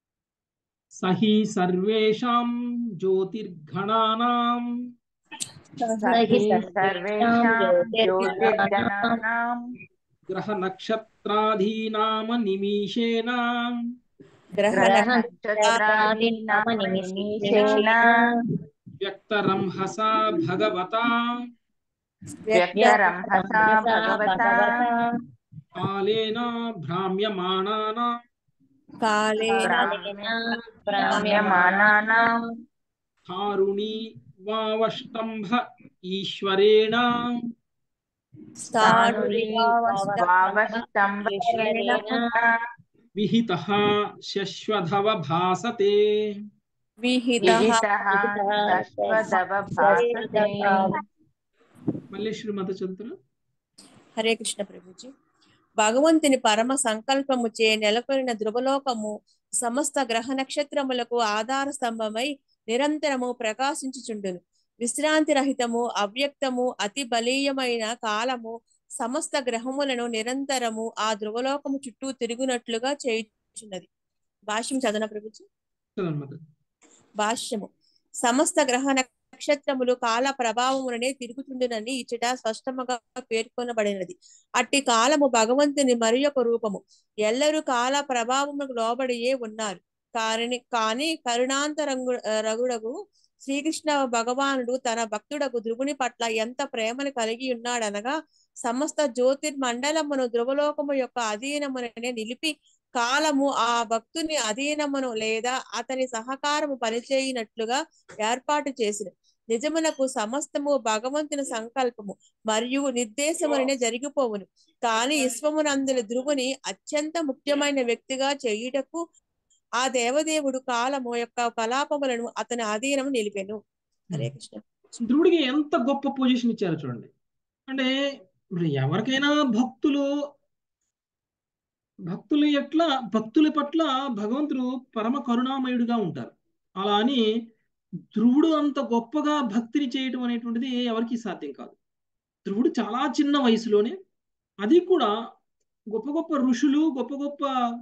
సహి సర్వేషాం జ్యోతిర్గణానాం సహి సర్వేషాం జ్యోతిర్గణానాం గ్రహ నక్షత్రాధీనామ నిమిషేణ గ్రహ నక్షత్రాదీనామ నిమిషేణ వ్యక్తరంహసా భగవతా వ్యక్తరంహసా భగవతా కాలేన భ్రామ్యమాణానాం భ్రామ్యమాణానాం కారుణీ వావష్టంభ ఈశ్వరేణ వావష్టంభేన విహితః శశ్వధవ భాసతే. విహితః శశ్వధవ భాసతే. మల్లేశ్వరి మత చదువుతున్నా. హరే కృష్ణ ప్రభుజీ. భగవంతుని పరమ సంకల్పముచే నెలకొనిన ధ్రువలోకము సమస్త గ్రహ నక్షత్రములకు ఆధార స్తంభమై నిరంతరము ప్రకాశించుచుండును. విశ్రాంతి రహితము అవ్యక్తము అతి బలీయమైన కాలము సమస్త గ్రహములను నిరంతరము ఆ ధ్రువలోకము చుట్టూ తిరుగునట్లుగా చేయుచున్నది. భాష్యం చదన ప్రభుజీ. భాష్యము. సమస్త గ్రహ నక్షత్రములు కాల ప్రభావములనే తిరుగుతుండునని ఇచ్చట స్పష్టముగా పేర్కొనబడినది. అట్టి కాలము భగవంతుని మరి యొక్క రూపము. ఎల్లరూ కాల ప్రభావములకు లోబడియే ఉన్నారు. కానీ రఘుడగు శ్రీకృష్ణ భగవానుడు తన భక్తుడకు ధ్రువుని పట్ల ఎంత ప్రేమను కలిగి ఉన్నాడనగా సమస్త జ్యోతిర్మండలమును ధ్రువలోకము యొక్క అధీనముననే నిలిపి కాలము ఆ భక్తుని అధీనమును లేదా అతని సహకారము పనిచేయనట్లుగా ఏర్పాటు చేసిన. నిజమునకు సమస్తము భగవంతుని సంకల్పము మరియు నిర్దేశములనే జరిగిపోవును. కానీ విశ్వమునందుల ధ్రువుని అత్యంత ముఖ్యమైన వ్యక్తిగా చేయుటకు ఆ దేవదేవుడు కాలము యొక్క కలాపములను అతని అధీనము నిలిపెను. హరే కృష్ణ. ధ్రువుడికి ఎంత గొప్ప పొజిషన్ ఇచ్చారు చూడండి. అంటే ఇప్పుడు ఎవరికైనా భక్తుల పట్ల భగవంతుడు పరమ కరుణామయుడుగా ఉంటారు. అలా అని ధ్రువుడు అంత గొప్పగా భక్తిని చేయటం అనేటువంటిది ఎవరికి సాధ్యం కాదు. ధ్రువుడు చాలా చిన్న వయసులోనే, అది కూడా గొప్ప గొప్ప ఋషులు, గొప్ప గొప్ప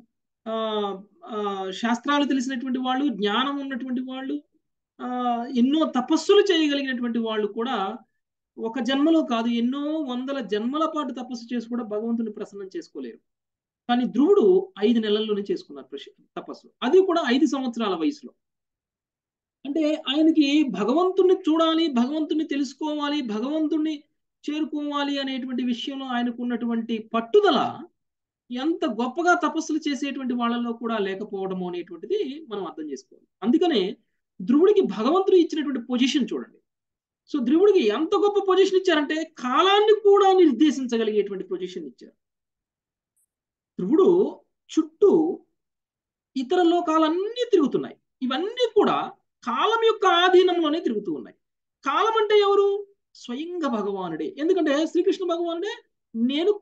శాస్త్రాలు తెలిసినటువంటి వాళ్ళు, జ్ఞానం ఉన్నటువంటి వాళ్ళు, ఎన్నో తపస్సులు చేయగలిగినటువంటి వాళ్ళు కూడా ఒక జన్మలో కాదు ఎన్నో వందల జన్మల పాటు తపస్సు చేసి కూడా భగవంతుని ప్రసన్నం చేసుకోలేరు. కానీ ధ్రువుడు 5 నెలల్లోనే చేసుకున్నారు తపస్సు, అది కూడా 5 సంవత్సరాల వయసులో. అంటే ఆయనకి భగవంతుణ్ణి చూడాలి, భగవంతుణ్ణి తెలుసుకోవాలి, భగవంతుణ్ణి చేరుకోవాలి అనేటువంటి విషయంలో ఆయనకు ఉన్నటువంటి పట్టుదల ఎంత గొప్పగా తపస్సులు చేసేటువంటి వాళ్ళలో కూడా లేకపోవడము అనేటువంటిది మనం అర్థం చేసుకోవాలి. అందుకనే ధ్రువుడికి భగవంతుడు ఇచ్చినటువంటి పొజిషన్ చూడండి. సో ధ్రువుడికి ఎంత గొప్ప పొజిషన్ ఇచ్చారంటే కాలాన్ని కూడా నిర్దేశించగలిగేటువంటి పొజిషన్ ఇచ్చారు. ధ్రువుడు చుట్టూ ఇతర లోకాలన్నీ తిరుగుతున్నాయి. ఇవన్నీ కూడా కాలం యొక్క ఆధీనంలోనే తిరుగుతూ ఉన్నాయి. కాలం అంటే ఎవరు? స్వయంగా భగవానుడే. ఎందుకంటే శ్రీకృష్ణ భగవానుడే నేను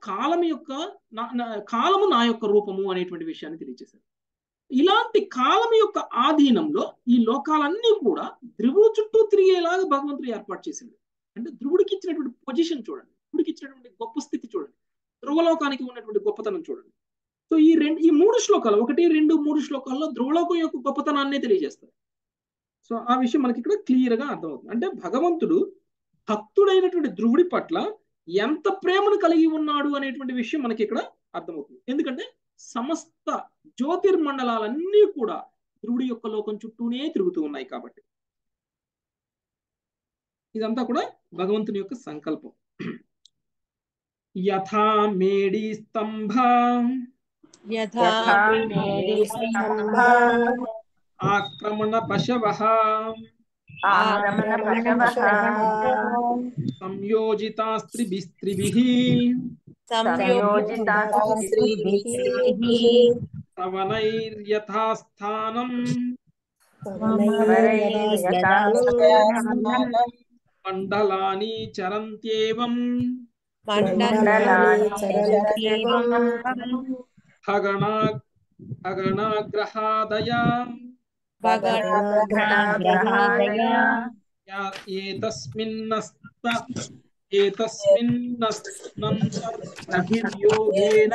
కాలము నా యొక్క రూపము అనేటువంటి విషయాన్ని తెలియజేశారు. ఇలాంటి కాలం యొక్క ఆధీనంలో ఈ లోకాలన్నీ కూడా ధ్రువుడు చుట్టూ తిరిగేలాగా భగవంతుడు ఏర్పాటు చేసింది. అంటే ధ్రువుడికి ఇచ్చినటువంటి పొజిషన్ చూడండి, ధ్రువుడికి ఇచ్చినటువంటి గొప్ప స్థితి చూడండి, ధ్రువలోకానికి ఉన్నటువంటి గొప్పతనం చూడండి. సో ఈ 3 శ్లోకాలు 1, 2, 3 శ్లోకాల్లో ధ్రువలోకం యొక్క గొప్పతనాన్నే తెలియజేస్తారు. సో ఆ విషయం మనకి ఇక్కడ క్లియర్ గా అర్థమవుతుంది. అంటే భగవంతుడు భక్తుడైనటువంటి ధ్రువుడి పట్ల ఎంత ప్రేమను కలిగి ఉన్నాడు అనేటువంటి విషయం మనకి ఇక్కడ అర్థమవుతుంది. ఎందుకంటే సమస్త జ్యోతిర్మండలాలన్నీ కూడా ధ్రువుడి యొక్క లోకం చుట్టూనే తిరుగుతూ ఉన్నాయి కాబట్టి. ఇదంతా కూడా భగవంతుని యొక్క సంకల్పం. యథా మేడి స్తంభ ఆక్రమణ పశవః సంయోజితాస్త్రిభిస్త్రిభిః సవనైర్యథాస్థానం మండలాని చరంత్యేవం ఖగణాగ్రహాదయా ఏతస్మిన్నస్తర్బహిర్యోగేన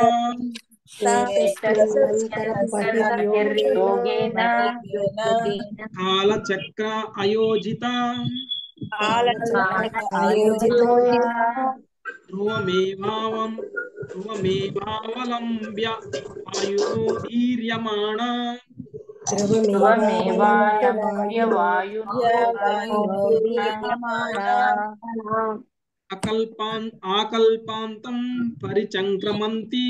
కాలచక్ర అయోజిత ధ్రువమేవావలంబ్య వాయుర్దీర్యమాణ ధ్రువమేవాలంబ్య ఆకల్పాంతం పరిచంక్రమంతి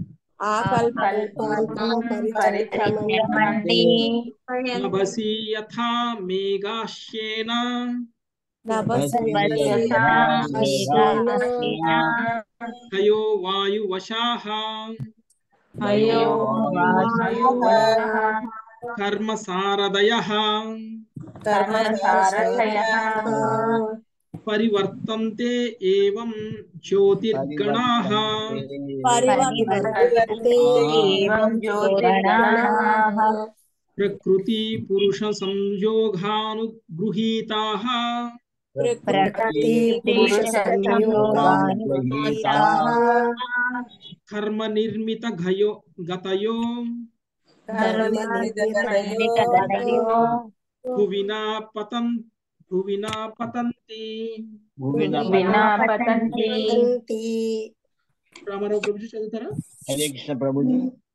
నభసి యథా మేఘాశ్యేన హయో వాయువశాః కర్మసారథయః పరివర్తంతే ఏవం జ్యోతిర్గణాః ప్రకృతి పురుష సంయోగానుగృహీతాః కర్మ నిర్మిత గతయో భువినా పతంతి. రామారావు ప్రభుజీ చదువుతారా? హరే కృష్ణ ప్రభుజీ.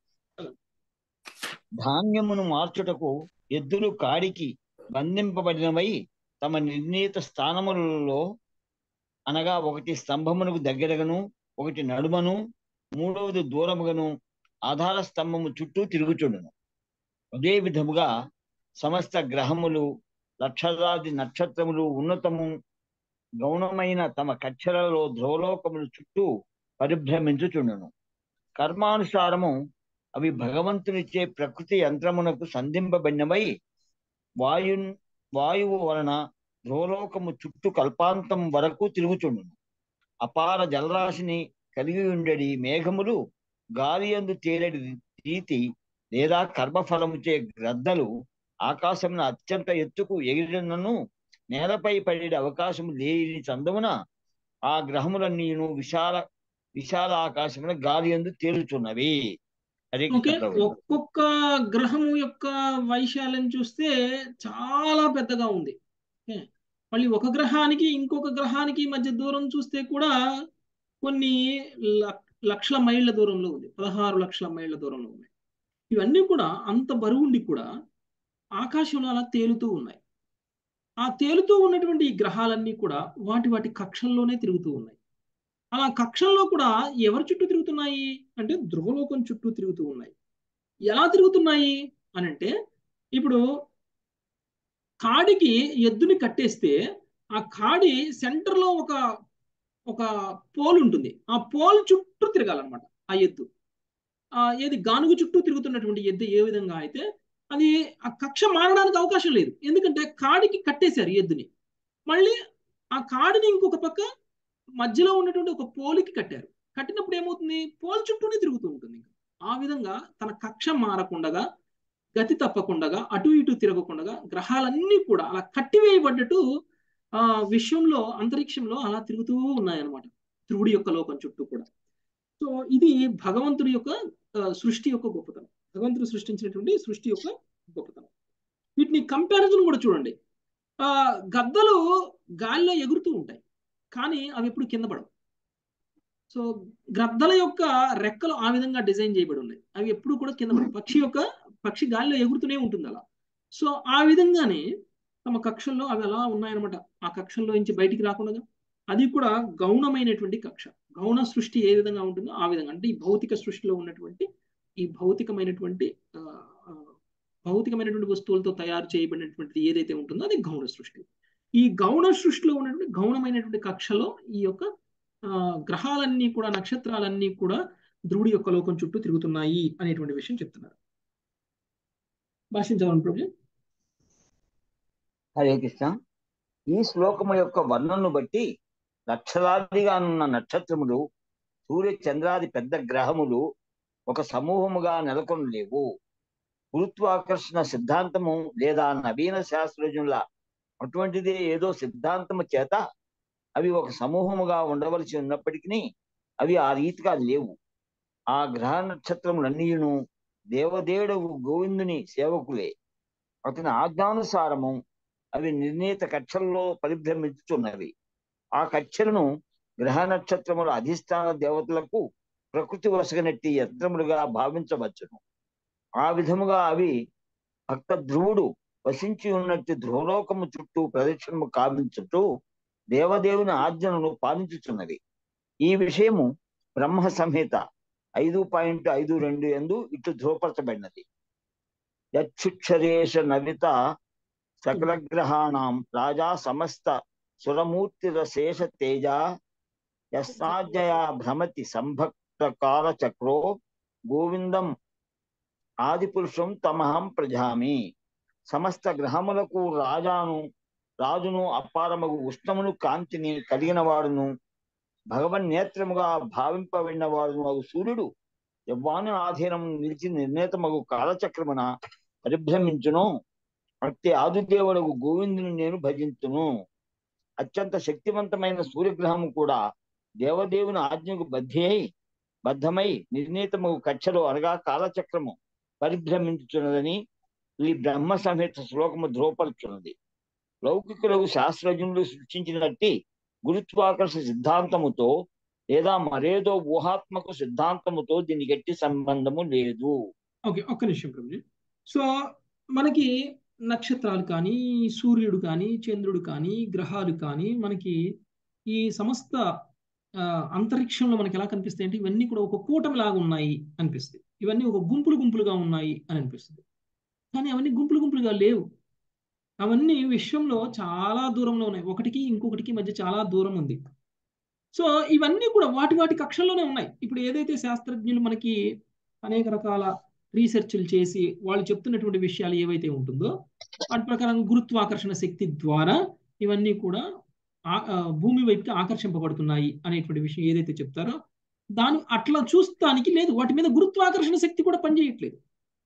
ధాన్యమును మార్చుటకు ఎద్దులు కాడికి బంధింపబడినవై తమ నిర్ణీత స్థానములలో అనగా ఒకటి స్తంభమునకు దగ్గరగాను ఒకటి నడుమను మూడవది దూరముగాను ఆధార స్తంభము చుట్టూ తిరుగుచుండును. అదే విధముగా సమస్త గ్రహములు లక్షలాది నక్షత్రములు ఉన్నతము గౌణమైన తమ కక్షలలో ధ్రువలోకములు చుట్టూ పరిభ్రమించుచుండును. కర్మానుసారము అవి భగవంతునిచ్చే ప్రకృతి యంత్రమునకు సంధింపబడినవై వాయువు వలన ధ్రువలోకము చుట్టూ కల్పాంతం వరకు తిరుగుచుండును. అపార జలరాశిని కలిగి ఉండేది మేఘములు గాలి యందు తేలడి రీతి లేదా కర్మఫలముచే గ్రద్దలు ఆకాశమున అత్యంత ఎత్తుకు ఎగిరినను నేలపై పడే అవకాశం లేని చందమున ఆ గ్రహములన్నీను విశాల ఆకాశమున గాలి యందు తేలుచున్నవి. ఒక్కొక్క గ్రహము యొక్క వైశాల్యం చూస్తే చాలా పెద్దగా ఉంది. మళ్ళీ ఒక గ్రహానికి ఇంకొక గ్రహానికి మధ్య దూరం చూస్తే కూడా కొన్ని లక్షల మైళ్ళ దూరంలో ఉంది. 16 లక్షల మైళ్ళ దూరంలో ఉన్నాయి. ఇవన్నీ కూడా అంత బరువుండి కూడా ఆకాశంలో అలా తేలుతూ ఉన్నాయి. ఆ తేలుతూ ఉన్నటువంటి ఈ గ్రహాలన్నీ కూడా వాటి కక్షల్లోనే తిరుగుతూ ఉన్నాయి. అలా కక్షల్లో కూడా ఎవరి చుట్టూ తిరుగుతున్నాయి అంటే ధ్రువలోకం చుట్టూ తిరుగుతూ ఉన్నాయి. ఎలా తిరుగుతున్నాయి అని అంటే, ఇప్పుడు కాడికి ఎద్దుని కట్టేస్తే ఆ కాడి సెంటర్లో ఒక పోల్ ఉంటుంది. ఆ పోల్ చుట్టూ తిరగాలన్నమాట ఆ ఎద్దు. ఏది గానుగు చుట్టూ తిరుగుతున్నటువంటి ఎద్దు ఏ విధంగా అయితే అది ఆ కక్ష మారడానికి అవకాశం లేదు. ఎందుకంటే కాడికి కట్టేశారు ఎద్దుని. మళ్ళీ ఆ కాడిని ఇంకొక పక్క మధ్యలో ఉన్నటువంటి ఒక పోలికి కట్టారు. కట్టినప్పుడు ఏమవుతుంది? పోల్ చుట్టూనే తిరుగుతూ ఉంటుంది. ఆ విధంగా తన కక్ష మారకుండా, గతి తప్పకుండా, అటు ఇటు తిరగకుండా గ్రహాలన్నీ కూడా అలా కట్టివేయబడ్డట్టు విశ్వంలో అంతరిక్షంలో అలా తిరుగుతూ ఉన్నాయన్నమాట, ధ్రువుడి యొక్క లోకం చుట్టూ కూడా. సో ఇది భగవంతుడి యొక్క సృష్టి యొక్క గొప్పతనం, భగవంతుడు సృష్టించినటువంటి సృష్టి యొక్క గొప్పతనం. వీటిని కంపారిజన్ కూడా చూడండి. గద్దలు గాలిలో ఎగురుతూ ఉంటాయి, కానీ అవి ఎప్పుడు కింద పడవు. సో గ్రద్దల యొక్క రెక్కలు ఆ విధంగా డిజైన్ చేయబడి ఉన్నాయి, అవి ఎప్పుడు కూడా కింద పడవు. పక్షి గాలిలో ఎగురుతూనే ఉంటుంది అలా. సో ఆ విధంగానే తమ కక్షల్లో అవి అలా ఉన్నాయన్నమాట. ఆ కక్షల్లో నుంచి బయటికి రాకుండా అది కూడా గౌణమైనటువంటి కక్ష. గౌణ సృష్టి ఏ విధంగా ఉంటుందో ఆ విధంగా, అంటే ఈ భౌతిక సృష్టిలో ఉన్నటువంటి ఈ భౌతికమైనటువంటి వస్తువులతో తయారు చేయబడినటువంటిది ఏదైతే ఉంటుందో అది గౌణ సృష్టి. ఈ గౌణ సృష్టిలో ఉన్నటువంటి గౌణమైనటువంటి కక్షలో ఈ యొక్క గ్రహాలన్నీ కూడా, నక్షత్రాలన్నీ కూడా ధ్రువుడి యొక్క లోకం చుట్టూ తిరుగుతున్నాయి అనేటువంటి విషయం చెప్తున్నారు. భాషించవాలని ప్రభు. హరే కృష్ణ. ఈ శ్లోకము యొక్క వర్ణనను బట్టి లక్షలాదిగా ఉన్న నక్షత్రములు, సూర్య చంద్రాది పెద్ద గ్రహములు ఒక సమూహముగా నెలకొని లేవు. గురుత్వాకర్షణ సిద్ధాంతము లేదా నవీన శాస్త్రజ్ఞుల అటువంటిదే ఏదో సిద్ధాంతము చేత అవి ఒక సమూహముగా ఉండవలసి ఉన్నప్పటికీ అవి ఆ రీతిగా లేవు. ఆ గ్రహ నక్షత్రములన్నీయును దేవదేవుడు గోవిందుని సేవకులే. అతని ఆజ్ఞానుసారము అవి నిర్ణీత కక్షల్లో పరిభ్రమించుచున్నవి. ఆ కక్షలను గ్రహ నక్షత్రముల అధిష్టాన దేవతలకు ప్రకృతి వసగనట్టి యంత్రములుగా భావించవచ్చును. ఆ విధముగా అవి భక్త ధ్రువుడు వసించి ఉన్నట్టు ధ్రువలోకము చుట్టూ ప్రదక్షిణము కావించుతూ దేవదేవుని ఆజ్ఞలను పాలించుచున్నవి. ఈ విషయము బ్రహ్మ సంహిత 5.52 యందు ఇట్లు ధ్రువపరచబడినది. యచ్చుక్షరేష నవిత సకల గ్రహాణం రాజా సమస్త సురమూర్తిరశేష తేజ యస్నాజ్ఞయా భ్రమతి సంభక్త కాల చక్రో గోవిందం ఆదిపురుషం తమహం ప్రజామి. సమస్త గ్రహములకు రాజును అపారమగు ఉష్ణమును కాంతిని కలిగిన వాడును భగవన్ నేత్రముగా భావింపబడిన వాడును అగు సూర్యుడు యవ్వాను ఆధీనం నిలిచి నిర్ణీతమగు కాలచక్రమున పరిభ్రమించును. అట్టి ఆదిదేవుడకు గోవిందుని నేను భజించును. అత్యంత శక్తివంతమైన సూర్యగ్రహము కూడా దేవదేవుని ఆజ్ఞకు బద్ధమై నిర్ణీతమగు కక్షలో అనగా కాలచక్రము పరిభ్రమించుచున్నదని ఈ బ్రహ్మ సంహిత శ్లోకము ధ్రువపరుచున్నది. లౌకికులకు శాస్త్రజ్ఞులు సృష్టించినట్టి గురుత్వాకర్షణ సిద్ధాంతముతో లేదా మరేదో ఊహాత్మక సిద్ధాంతముతో దీనికి ఎట్టి సంబంధము లేదు. ఓకే, ఒక్క నిమిషం ప్రభుజీ. సో మనకి నక్షత్రాలు కానీ, సూర్యుడు కానీ, చంద్రుడు కానీ, గ్రహాలు కానీ మనకి ఈ సమస్త అంతరిక్షంలో మనకి ఎలా కనిపిస్తాయి అంటే ఇవన్నీ కూడా ఒక కూటమి లాగా ఉన్నాయి అనిపిస్తాయి. ఇవన్నీ ఒక గుంపులుగా ఉన్నాయి అని అనిపిస్తుంది. కానీ అవన్నీ గుంపులుగా లేవు. అవన్నీ విశ్వంలో చాలా దూరంలో ఉన్నాయి. ఒకటికి ఇంకొకటికి మధ్య చాలా దూరం ఉంది. సో ఇవన్నీ కూడా వాటి కక్షల్లోనే ఉన్నాయి. ఇప్పుడు ఏదైతే శాస్త్రజ్ఞులు మనకి అనేక రకాల రీసెర్చ్లు చేసి వాళ్ళు చెప్తున్నటువంటి విషయాలు ఏవైతే ఉంటుందో వాటి ప్రకారం గురుత్వాకర్షణ శక్తి ద్వారా ఇవన్నీ కూడా భూమి వైపుకి ఆకర్షింపబడుతున్నాయి అనేటువంటి విషయం ఏదైతే చెప్తారో దాన్ని అట్లా చూస్తానికి లేదు. వాటి మీద గురుత్వాకర్షణ శక్తి కూడా పనిచేయట్లేదు.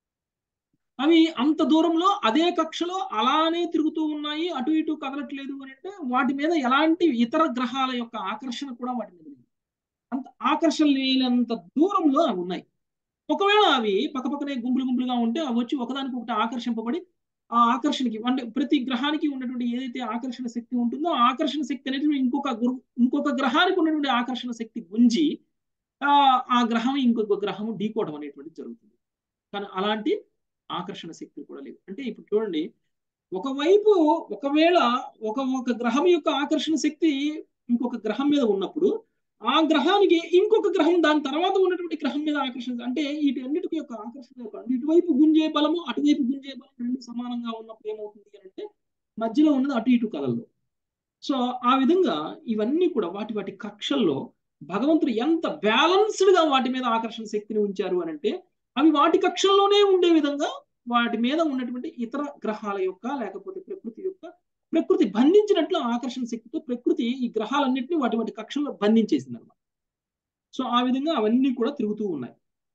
అవి అంత దూరంలో అదే కక్షలో అలానే తిరుగుతూ ఉన్నాయి, అటు ఇటు కదలట్లేదు అని అంటే వాటి మీద ఎలాంటి ఇతర గ్రహాల యొక్క ఆకర్షణ కూడా వాటి మీద లేదు. అంత ఆకర్షణ లేనంత దూరంలో అవి ఉన్నాయి. ఒకవేళ అవి పక్కపక్కనే గుంపులుగా ఉంటే అవి వచ్చి ఒకదానికొకటి ఆకర్షింపబడి ఆ ఆకర్షణకి అంటే ప్రతి గ్రహానికి ఉన్నటువంటి ఏదైతే ఆకర్షణ శక్తి ఉంటుందో ఆ ఆకర్షణ శక్తి అనేది ఇంకొక గ్రహానికి ఉన్నటువంటి ఆకర్షణ శక్తి గుంజి ఆ గ్రహం ఇంకొక గ్రహం ఢీకోవడం అనేటువంటిది జరుగుతుంది. కానీ అలాంటి ఆకర్షణ శక్తులు కూడా లేవు. అంటే ఇప్పుడు చూడండి, ఒకవైపు ఒకవేళ ఒక గ్రహం యొక్క ఆకర్షణ శక్తి ఇంకొక గ్రహం మీద ఉన్నప్పుడు ఆ గ్రహానికి ఇంకొక గ్రహం దాని తర్వాత ఉన్నటువంటి గ్రహం మీద ఆకర్షణ అంటే వీటి అన్నిటి యొక్క ఆకర్షణ ఇటువైపు గుంజే బలము అటువైపు గుంజే బలం రెండు సమానంగా ఉన్నప్పుడు ఏమవుతుంది అంటే మధ్యలో ఉన్నది అటు ఇటు కదలదు. సో ఆ విధంగా ఇవన్నీ కూడా వాటి కక్షల్లో భగవంతుడు ఎంత బ్యాలన్స్డ్ గా వాటి మీద ఆకర్షణ శక్తిని ఉంచారు అని అంటే అవి వాటి కక్షల్లోనే ఉండే విధంగా వాటి మీద ఉన్నటువంటి ఇతర గ్రహాల యొక్క లేకపోతే ప్రకృతి బంధించినట్లు ఆకర్షణ శక్తితో ప్రకృతి ఈ గ్రహాలన్నింటినీ వాటి కక్షల్లో బంధించేసింది అనమాట. సో ఆ విధంగా అవన్నీ కూడా తిరుగుతూ ఉన్నాయి.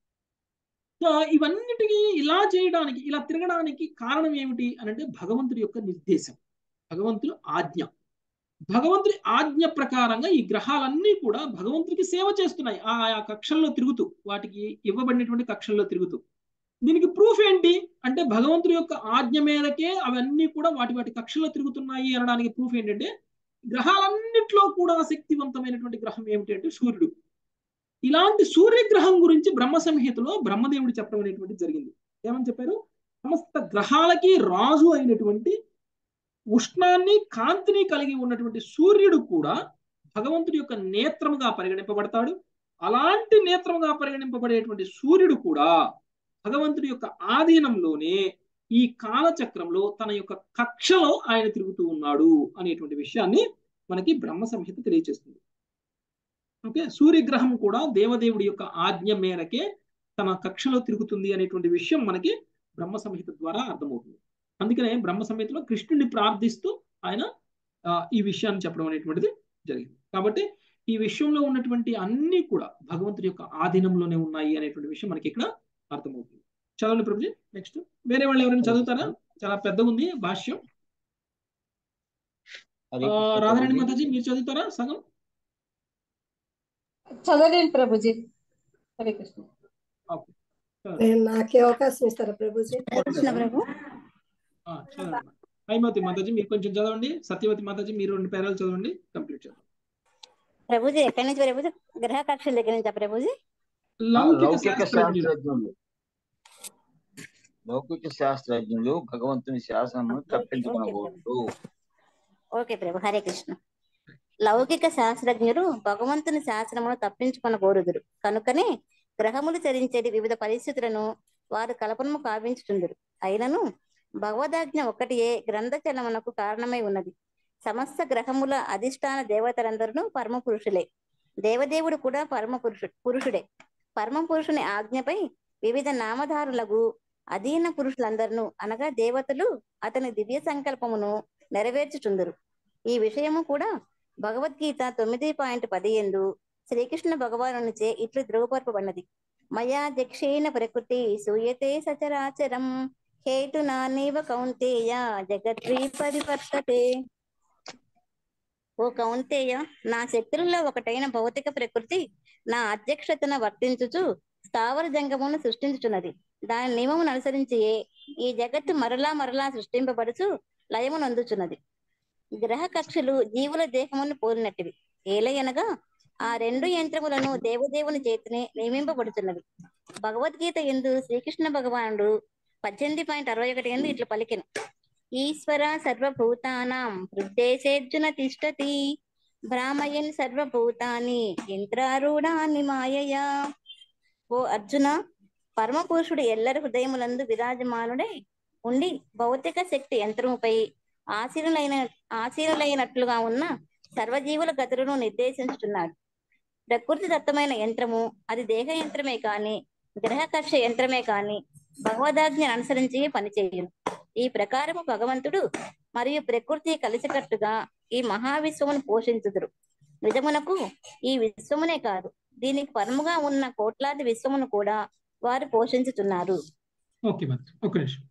సో ఇవన్నిటికీ ఇలా తిరగడానికి కారణం ఏమిటి అని అంటే భగవంతుడి యొక్క నిర్దేశం, భగవంతుడి ఆజ్ఞ. భగవంతుడి ఆజ్ఞ ప్రకారంగా ఈ గ్రహాలన్నీ కూడా భగవంతుడికి సేవ చేస్తున్నాయి ఆ కక్షల్లో తిరుగుతూ, వాటికి ఇవ్వబడినటువంటి కక్షల్లో తిరుగుతూ. దీనికి ప్రూఫ్ ఏంటి అంటే భగవంతుడి యొక్క ఆజ్ఞ మేరకే అవన్నీ కూడా వాటి కక్షల్లో తిరుగుతున్నాయి అనడానికి ప్రూఫ్ ఏంటంటే గ్రహాలన్నిట్లో కూడా శక్తివంతమైనటువంటి గ్రహం ఏమిటి అంటే సూర్యుడు. ఇలాంటి సూర్యగ్రహం గురించి బ్రహ్మ సంహితలో బ్రహ్మదేవుడు చెప్పడం అనేటువంటి జరిగింది. ఏమని చెప్పారు? సమస్త గ్రహాలకి రాజు అయినటువంటి ఉష్ణాన్ని కాంతిని కలిగి ఉన్నటువంటి సూర్యుడు కూడా భగవంతుడి యొక్క నేత్రముగా పరిగణింపబడతాడు. అలాంటి నేత్రముగా పరిగణింపబడేటువంటి సూర్యుడు కూడా భగవంతుడి యొక్క ఆధీనంలోనే ఈ కాలచక్రంలో తన యొక్క కక్షలో ఆయన తిరుగుతూ ఉన్నాడు అనేటువంటి విషయాన్ని మనకి బ్రహ్మ సంహిత తెలియజేస్తుంది. ఓకే, సూర్యగ్రహం కూడా దేవదేవుడి యొక్క ఆజ్ఞ మేరకే తన కక్షలో తిరుగుతుంది అనేటువంటి విషయం మనకి బ్రహ్మ సంహిత ద్వారా అర్థమవుతుంది. అందుకనే బ్రహ్మ సంహితలో కృష్ణుడిని ప్రార్థిస్తూ ఆయన ఈ విషయాన్ని చెప్పడం అనేటువంటిది జరిగింది. కాబట్టి ఈ విషయంలో ఉన్నటువంటి అన్ని కూడా భగవంతుడి యొక్క ఆధీనంలోనే ఉన్నాయి అనేటువంటి విషయం మనకి ఇక్కడ అర్థమవుతుంది. చదవండి ప్రభుజీ. నెక్స్ట్ వేరే వాళ్ళు ఎవరైనా చదువుతారా? చాలా పెద్దగా ఉంది భాష్యం. రాధారాణి మాతాజీ మీరు చదువుతారా సగం? చదవండి ప్రభుజీ. హరే కృష్ణ. నాకే అవకాశం ఇస్తారా ప్రభుజీ? ప్రభు చదవండి. హైమవతి మాతాజీ మీరు కొంచెం చదవండి, సత్యవతి మాతాజీ మీరు 2 పేరాలు చదవండి, కంప్లీట్ చేద్దాం. ప్రభుజీ ఎక్కడి నుంచి ప్రభుజీ? గ్రహ కక్షల దగ్గర నుంచా ప్రభుజీ? లౌకిక లౌకిక శాస్త్రజ్ఞులు. శాస్త్రజ్ఞులు లౌకిక శాస్త్రజ్ఞులు భగవంతుని శాసనము తప్పించుకునకూడదు. ఓకే ప్రభు, హరే కృష్ణ. లౌకిక శాస్త్రజ్ఞులు భగవంతుని శాసనమును తప్పించుకొనగోరుదురు కనుకనే గ్రహములు చరించేది వివిధ పరిస్థితులను వారు కల్పనము కావించుచుందురు. అయినను భగవదాజ్ఞ ఒక్కటియే గ్రంథచలమునకు కారణమై ఉన్నది. సమస్త గ్రహముల అధిష్టాన దేవతలందరూ పరమ పురుషులే. దేవదేవుడు కూడా పురుషుడే. పరమ పురుషుని ఆజ్ఞపై వివిధ నామధారులకు అధీన పురుషులందరూ అనగా దేవతలు అతని దివ్య సంకల్పమును నెరవేర్చుచుందురు. ఈ విషయము కూడా భగవద్గీత 9.10 శ్రీకృష్ణ భగవానునిచే ఇట్లు ధృవపరపబడినది. మయా దక్షేణ ప్రకృతి సూయతే సచరాచరం హేతునానేవ కౌంతేయ జగద్వీ పరివర్తతే. ఓ కౌంతేయ, నా శక్తులలో ఒకటైన భౌతిక ప్రకృతి నా అధ్యక్షతను వర్తించుచు స్థావర జంగమును సృష్టించుచున్నది. దాని నియమమును అనుసరించి ఈ జగత్తు మరలా సృష్టింపబడుచు లయమునందుచున్నది. గ్రహ కక్షలు జీవుల దేహమును పోలినట్టివి. ఏలయనగా ఆ 2 యంత్రములను దేవదేవుని చేతిని నియమింపబడుతున్నవి. భగవద్గీత యందు శ్రీకృష్ణ భగవానుడు 18.61 ఇట్లా పలికెను: ఈశ్వర సర్వభూతానాం హృద్దేశేర్జున తిష్టతి భ్రామయన్ సర్వభూతాని యంత్రారూఢాని మాయయా. ఓ అర్జున, పరమ పురుషుడు ఎల్లరి హృదయములందు విరాజమానుడై ఉండి భౌతిక శక్తి యంత్రముపై ఆసీనులైనట్లుగా ఉన్న సర్వజీవుల గతులను నిర్దేశించుతున్నాడు. ప్రకృతి దత్తమైన యంత్రము అది దేహ యంత్రమే కాని గ్రహ కక్ష యంత్రమే కాని భగవదాజ్ఞను అనుసరించి పనిచేయును. ఈ ప్రకారము భగవంతుడు మరియు ప్రకృతి కలిసికట్టుగా ఈ మహావిశ్వమును పోషించుదురు. నిజమునకు ఈ విశ్వమునే కాదు, దీనికి పరముగా ఉన్న కోట్లాది విశ్వమును కూడా వారు పోషించుతున్నారు. ఓకే మాతాజీ, ఒక నిమిషం.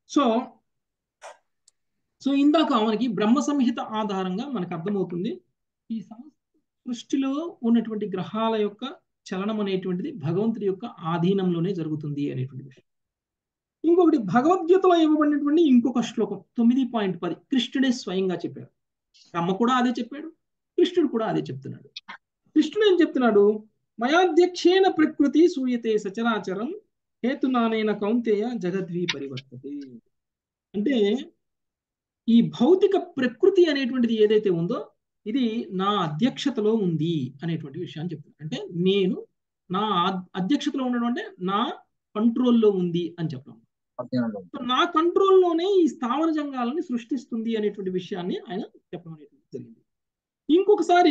సో ఇందాక మనకి బ్రహ్మ సంహిత ఆధారంగా మనకు అర్థమవుతుంది ఈ సృష్టిలో ఉన్నటువంటి గ్రహాల యొక్క చలనం అనేటువంటిది భగవంతుడి యొక్క ఆధీనంలోనే జరుగుతుంది అనేటువంటి విషయం. ఇంకొకటి భగవద్గీతలో ఇవ్వబడినటువంటి ఇంకొక శ్లోకం 9.10 కృష్ణుడే స్వయంగా చెప్పాడు. బ్రహ్మ కూడా అదే చెప్పాడు, కృష్ణుడు కూడా అదే చెప్తున్నాడు. కృష్ణుడు ఏం చెప్తున్నాడు? మయాధ్యక్షేణ ప్రకృతి సూయతే సచరాచరం హేతునానేన కౌంతేయ జగద్వీ పరివర్తతే. అంటే ఈ భౌతిక ప్రకృతి అనేటువంటిది ఏదైతే ఉందో ఇది నా అధ్యక్షతలో ఉంది అనేటువంటి విషయాన్ని చెప్తున్నాను. అంటే నేను నా అధ్యక్షతలో ఉండడం అంటే నా కంట్రోల్లో ఉంది అని చెప్పడం. నా కంట్రోల్లోనే ఈ స్థావర జంగాలని సృష్టిస్తుంది అనేటువంటి విషయాన్ని ఆయన చెప్పడం అనేటువంటి జరిగింది. ఇంకొకసారి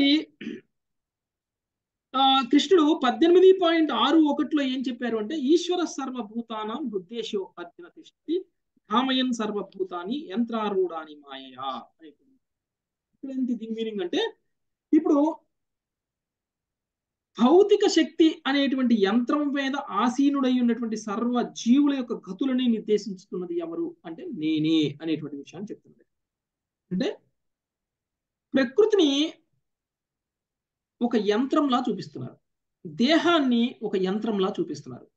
కృష్ణుడు 18.61 ఏం చెప్పారు అంటే ఈశ్వర సర్వభూతానాం హృద్దేశో అర్జున తిష్టతి కామయన్ సర్వభూతాని యంత్రారూఢాని మాయయా అనేటువంటి. దీని మీనింగ్ అంటే ఇప్పుడు భౌతిక శక్తి అనేటువంటి యంత్రం మీద ఆసీనుడై ఉన్నటువంటి సర్వ జీవుల యొక్క గతులని నిర్దేశించుతున్నది ఎవరు అంటే నేనే అనేటువంటి విషయాన్ని చెప్తున్నది. అంటే ప్రకృతిని ఒక యంత్రంలా చూపిస్తున్నారు, దేహాన్ని ఒక యంత్రంలా చూపిస్తున్నారు,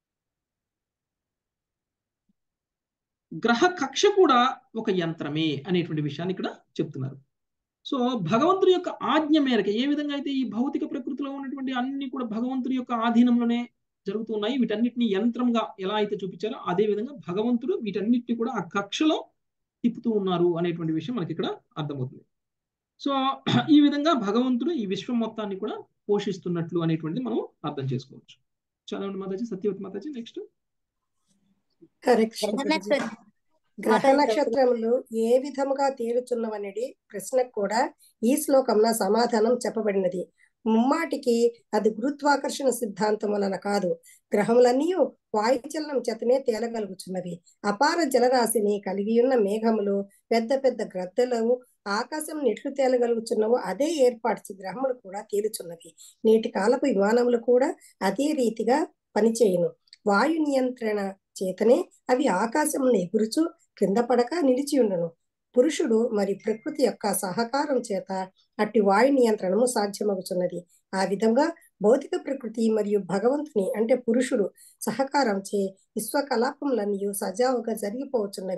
గ్రహ కక్ష కూడా ఒక యంత్రమే అనేటువంటి విషయాన్ని ఇక్కడ చెప్తున్నారు. సో భగవంతుడి యొక్క ఆజ్ఞ మేరకు ఏ విధంగా అయితే ఈ భౌతిక ప్రకృతిలో ఉన్నటువంటి అన్ని కూడా భగవంతుడి యొక్క ఆధీనంలోనే జరుగుతున్నాయి, వీటన్నిటిని యంత్రంగా ఎలా అయితే చూపించారో అదే విధంగా భగవంతుడు వీటన్నిటిని కూడా ఆ కక్షలో తిప్పుతూ ఉన్నారు అనేటువంటి విషయం మనకి ఇక్కడ అర్థమవుతుంది. సో ఈ విధంగా భగవంతుడు ఈ విశ్వం మొత్తాన్ని కూడా పోషిస్తున్నట్లు అనేటువంటిది మనం అర్థం చేసుకోవచ్చు. చదవండి మాతాజీ, సత్యవతి మాతాజీ. నెక్స్ట్ గ్రహ నక్షత్రములు ఏ విధముగా తేలుచున్నవనేది ప్రశ్నకు కూడా ఈ శ్లోకంలో సమాధానం చెప్పబడినది. ముమ్మాటికి అది గురుత్వాకర్షణ సిద్ధాంతం వలన కాదు, గ్రహములన్నీ వాయుచలనం చేతనే తేలగలుగుచున్నవి. అపార జలరాశిని కలిగి ఉన్న మేఘములు పెద్ద పెద్ద గ్రద్దలు ఆకాశం నెట్లు తేలగలుగుచున్నవో అదే ఏర్పాటు గ్రహములు కూడా తేలుచున్నవి. నేటి కాలపు విమానములు కూడా అదే రీతిగా పనిచేయును. వాయు నియంత్రణ చేతనే అవి ఆకాశమును ఎగురుచు క్రింద పడక నిలిచి ఉండును. పురుషుడు మరి ప్రకృతి యొక్క సహకారం చేత అట్టి వాయు నియంత్రణము సాధ్యమవుతున్నది. ఆ విధంగా భౌతిక ప్రకృతి మరియు భగవంతుని అంటే పురుషుడు సహకారం చే విశ్వకలాపములన్నీ సజావుగా జరిగిపోవచ్చున్నవి.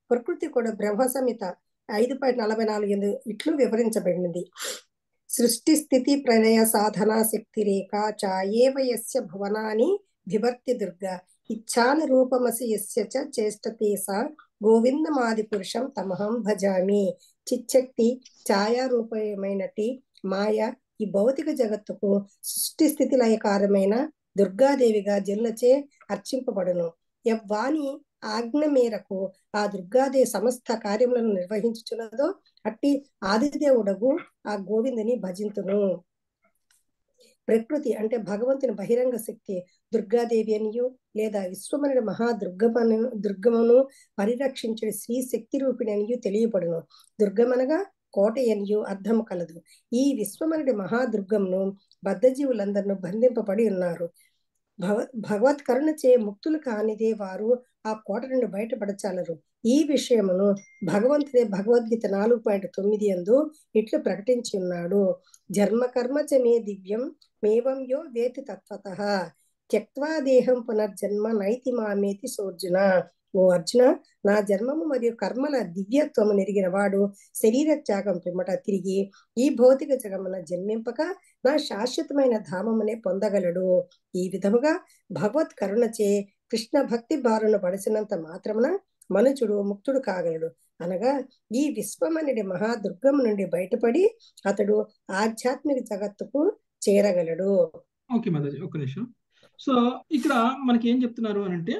ప్రకృతి కూడా బ్రహ్మ సంహిత 5.44 ఇట్లు వివరించబడినది. సృష్టి స్థితి ప్రళయ సాధన శక్తి రేఖ చాయేవ యస్య భువనాని విభర్తి దుర్గా ఇచ్ఛాన రూపమసి యస్య చ చేష్టతే సా గోవిందమాది పురుషం తమహం భజామి. చిచ్చక్తి ఛాయారూపమైనటి మాయ ఈ భౌతిక జగత్తుకు సృష్టి స్థితి లయకారమైన దుర్గాదేవిగా జనులచే అర్చింపబడును. యవ్వాని ఆజ్ఞ మేరకు ఆ దుర్గాదేవి సమస్త కార్యములను నిర్వహించుచున్నదో అట్టి ఆదిదేవుడగు ఆ గోవిందుని భజింతును. ప్రకృతి అంటే భగవంతుని బహిరంగ శక్తి దుర్గాదేవి అనియు లేదా విశ్వమనుడి దుర్గమును పరిరక్షించే శ్రీ శక్తి రూపిణి అనియు తెలియబడును. దుర్గమనగా కోట అనియు అర్థం కలదు. ఈ విశ్వమనుడి మహాదుర్గమును బద్ధజీవులందరూ బంధింపబడి ఉన్నారు. భగవత్ కరుణచే ముక్తులు కానిదే వారు ఆ కోట నుండి బయటపడచాలరు. ఈ విషయమును భగవంతుడే భగవద్గీత 4.9 యందు ఇట్లు ప్రకటించి ఉన్నాడు. జన్మ కర్మ చ మే దివ్యం మేవం యో వేతి తత్వతః త్యక్త్వా దేహం పునర్జన్మ నైతి మామేతి సోర్జున. ఓ అర్జున, నా జన్మము మరియు కర్మల దివ్యత్వము నెరిగిన వాడు శరీర త్యాగం పిమ్మట తిరిగి ఈ భౌతిక జగమున జన్మింపక నా శాశ్వతమైన ధామమునే పొందగలడు. ఈ విధముగా భగవత్ కరుణచే కృష్ణ భక్తి బారును పడిసినంత మాత్రమున మనుషుడు ముక్తుడు కాగలడు. అనగా ఈ విశ్వమనుడి మహాదుర్గము నుండి బయటపడి అతడు ఆధ్యాత్మిక జగత్తుకు చేరగలడు. ఓకే మాతాజీ, ఒక్క నిమిషం. సో ఇక్కడ మనకి ఏం చెప్తున్నారు అని అంటే,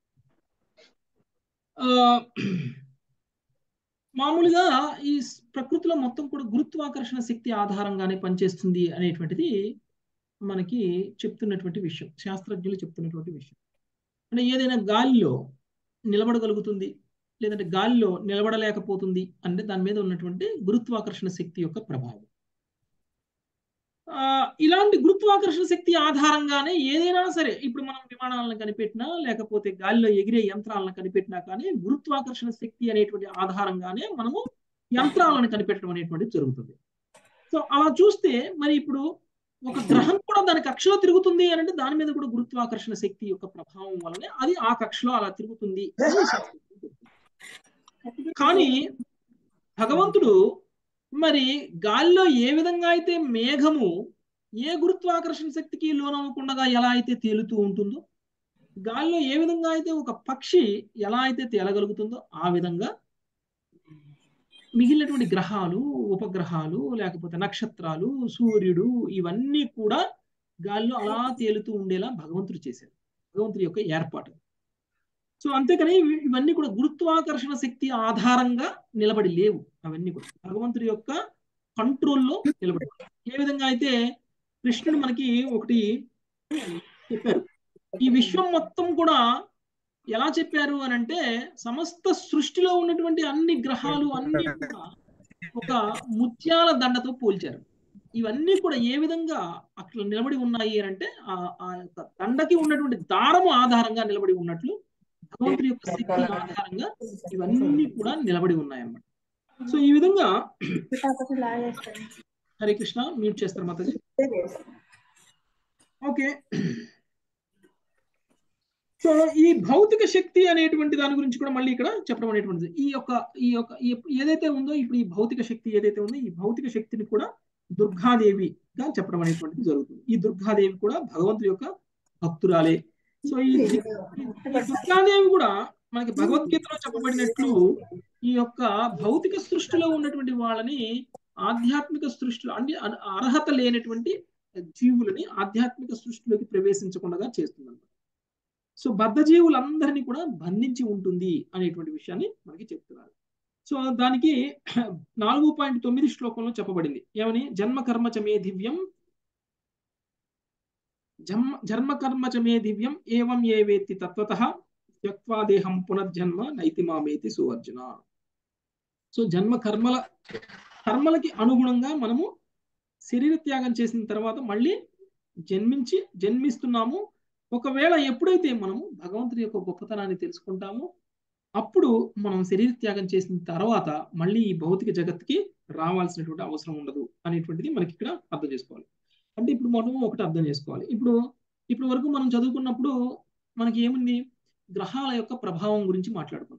మామూలుగా ఈ ప్రకృతిలో మొత్తం కూడా గురుత్వాకర్షణ శక్తి ఆధారంగానే పనిచేస్తుంది అనేటువంటిది మనకి చెప్తున్నటువంటి విషయం, శాస్త్రజ్ఞులు చెప్తున్నటువంటి విషయం. అంటే ఏదైనా గాలిలో నిలబడగలుగుతుంది లేదంటే గాలిలో నిలబడలేకపోతుంది అంటే దాని మీద ఉన్నటువంటి గురుత్వాకర్షణ శక్తి యొక్క ప్రభావం. ఇలాంటి గురుత్వాకర్షణ శక్తి ఆధారంగానే ఏదైనా సరే, ఇప్పుడు మనం విమానాలను కనిపెట్టినా లేకపోతే గాలిలో ఎగిరే యంత్రాలను కనిపెట్టినా కానీ గురుత్వాకర్షణ శక్తి అనేటువంటి ఆధారంగానే మనము యంత్రాలను కనిపెట్టడం అనేటువంటిది జరుగుతుంది. సో అలా చూస్తే మరి ఇప్పుడు ఒక గ్రహం కూడా దాని కక్షలో తిరుగుతుంది అని అంటే దాని మీద కూడా గురుత్వాకర్షణ శక్తి యొక్క ప్రభావం వల్లనే అది ఆ కక్షలో అలా తిరుగుతుంది. కానీ భగవంతుడు మరి గాలిలో ఏ విధంగా అయితే మేఘము ఏ గురుత్వాకర్షణ శక్తికి లోనవ్వకుండా ఎలా అయితే తేలుతూ ఉంటుందో, గాలిలో ఏ విధంగా అయితే ఒక పక్షి ఎలా అయితే తేలగలుగుతుందో ఆ విధంగా మిగిలినటువంటి గ్రహాలు, ఉపగ్రహాలు, లేకపోతే నక్షత్రాలు, సూర్యుడు ఇవన్నీ కూడా గాలిలో అలా తేలుతూ ఉండేలా భగవంతుడు చేశారు. భగవంతుడి యొక్క ఏర్పాటు. సో అంతేకాని ఇవన్నీ కూడా గురుత్వాకర్షణ శక్తి ఆధారంగా నిలబడి లేవు. అవన్నీ కూడా భగవంతుడి యొక్క కంట్రోల్లో నిలబడి. ఏ విధంగా అయితే కృష్ణుడు మనకి ఒకటి చెప్పారు, ఈ విశ్వం మొత్తం కూడా ఎలా చెప్పారు అని అంటే సమస్త సృష్టిలో ఉన్నటువంటి అన్ని గ్రహాలు అన్ని కూడా ఒక ముత్యాల దండతో పోల్చారు. ఇవన్నీ కూడా ఏ విధంగా అట్లా నిలబడి ఉన్నాయి అని అంటే ఆ యొక్క దండకి ఉన్నటువంటి దారము ఆధారంగా నిలబడి ఉన్నట్లు భగవంతుడి యొక్క శక్తి ఆధారంగా ఇవన్నీ కూడా నిలబడి ఉన్నాయన్నమాట. సో ఈ విధంగా హరే కృష్ణ, మ్యూట్ చేస్తారు మాతాజీ. ఓకే, సో ఈ భౌతిక శక్తి అనేటువంటి దాని గురించి కూడా మళ్ళీ ఇక్కడ చెప్పడం అనేటువంటిది ఈ యొక్క ఏదైతే ఉందో ఇప్పుడు ఈ భౌతిక శక్తి ఏదైతే ఉందో ఈ భౌతిక శక్తిని కూడా దుర్గాదేవిగా చెప్పడం అనేటువంటిది జరుగుతుంది. ఈ దుర్గాదేవి కూడా భగవంతుడి యొక్క భక్తురాలే. సో ఈ దుర్గాదేవి కూడా మనకి భగవద్గీతలో చెప్పబడినట్లు ఈ యొక్క భౌతిక సృష్టిలో ఉన్నటువంటి వాళ్ళని ఆధ్యాత్మిక సృష్టిలో అంటే అర్హత లేనటువంటి జీవులని ఆధ్యాత్మిక సృష్టిలోకి ప్రవేశించకుండా చేస్తుంది. సో బద్ధజీవులందరినీ కూడా బంధించి ఉంటుంది అనేటువంటి విషయాన్ని మనకి చెప్తున్నారు. సో దానికి 4.9 శ్లోకంలో చెప్పబడింది ఏమని, జన్మ కర్మ చ మే దివ్యం ఏవం ఏ వేత్తి తత్వతః త్యక్త్వా దేహం పునర్జన్మ నైతి మామేతి సువర్జున. సో జన్మ కర్మలకి అనుగుణంగా మనము శరీర త్యాగం చేసిన తర్వాత మళ్ళీ జన్మిస్తున్నాము. ఒకవేళ ఎప్పుడైతే మనము భగవంతుడి యొక్క గొప్పతనాన్ని తెలుసుకుంటామో అప్పుడు మనం శరీర త్యాగం చేసిన తర్వాత మళ్ళీ ఈ భౌతిక జగత్తుకి రావాల్సినటువంటి అవసరం ఉండదు అనేటువంటిది మనకి ఇక్కడ అర్థం చేసుకోవాలి. అంటే ఇప్పుడు మనం ఒకటి అర్థం చేసుకోవాలి, ఇప్పుడు వరకు మనం చదువుకున్నప్పుడు మనకి ఏముంది, గ్రహాల యొక్క ప్రభావం గురించి మాట్లాడుకున్నాం.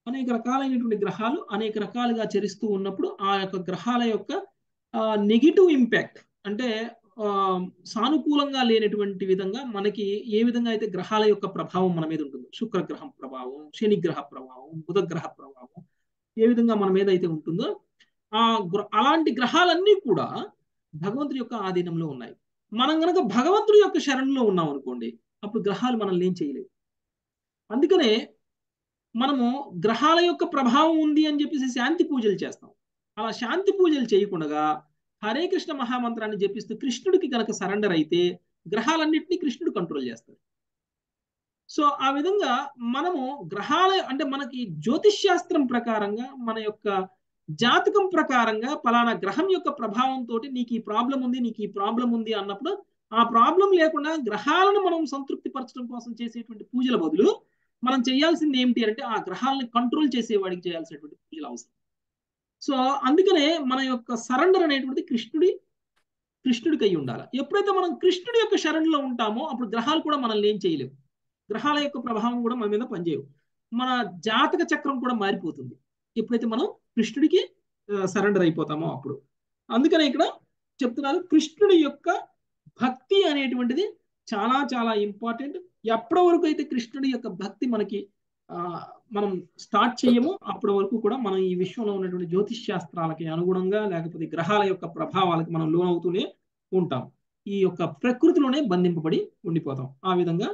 అనేక రకాలైనటువంటి గ్రహాలు అనేక రకాలుగా చరిస్తూ ఉన్నప్పుడు ఆ యొక్క గ్రహాల యొక్క నెగిటివ్ ఇంపాక్ట్ అంటే సానుకూలంగా లేనటువంటి విధంగా మనకి ఏ విధంగా అయితే గ్రహాల యొక్క ప్రభావం మన మీద ఉంటుందో, శుక్రగ్రహం ప్రభావం, శని గ్రహ ప్రభావం, బుధ గ్రహ ప్రభావం ఏ విధంగా మన మీద అయితే ఉంటుందో అలాంటి గ్రహాలన్నీ కూడా భగవంతుడి యొక్క ఆధీనంలో ఉన్నాయి. మనం గనక భగవంతుడి యొక్క శరణంలో ఉన్నాం అనుకోండి, అప్పుడు గ్రహాలు మనల్ని ఏం చేయలేవు. అందుకనే మనము గ్రహాల యొక్క ప్రభావం ఉంది అని చెప్పేసి శాంతి పూజలు చేస్తాం. అలా శాంతి పూజలు చేయకుండా హరే కృష్ణ మహామంత్రాన్ని జపిస్తూ కృష్ణుడికి కనుక సరెండర్ అయితే గ్రహాలన్నింటినీ కృష్ణుడు కంట్రోల్ చేస్తాడు. సో ఆ విధంగా మనము గ్రహాల అంటే మనకి జ్యోతిష్ శాస్త్రం ప్రకారంగా మన యొక్క జాతకం ప్రకారంగా పలానా గ్రహం యొక్క ప్రభావంతో నీకు ఈ ప్రాబ్లం ఉంది, నీకు ఈ ప్రాబ్లం ఉంది అన్నప్పుడు ఆ ప్రాబ్లం లేకుండా గ్రహాలను మనం సంతృప్తి పరచడం కోసం చేసేటువంటి పూజల బదులు మనం చేయాల్సింది ఏమిటి అంటే ఆ గ్రహాలను కంట్రోల్ చేసేవాడికి చేయాల్సినటువంటి పూజలు అవసరం. సో అందుకనే మన యొక్క సరెండర్ అనేటువంటిది కృష్ణుడికి అయి ఉండాలి. ఎప్పుడైతే మనం కృష్ణుడి యొక్క శరణలో ఉంటామో అప్పుడు గ్రహాలు కూడా మనల్ని ఏం చేయలేవు. గ్రహాల యొక్క ప్రభావం కూడా మన మీద పనిచేయవు. మన జాతక చక్రం కూడా మారిపోతుంది ఎప్పుడైతే మనం కృష్ణుడికి సరెండర్ అయిపోతామో అప్పుడు. అందుకనే ఇక్కడ చెప్తున్నారు కృష్ణుడి యొక్క భక్తి అనేటువంటిది చాలా చాలా ఇంపార్టెంట్. ఎప్పటి వరకు అయితే కృష్ణుడి యొక్క భక్తి మనకి మనం స్టార్ట్ చేయము అప్పటి వరకు కూడా మనం ఈ విశ్వంలో ఉన్నటువంటి జ్యోతిష్ శాస్త్రాలకి అనుగుణంగా లేకపోతే గ్రహాల యొక్క ప్రభావాలకి మనం లోనవుతూనే ఉంటాం. ఈ యొక్క ప్రకృతిలోనే బంధింపబడి ఉండిపోతాం. ఆ విధంగా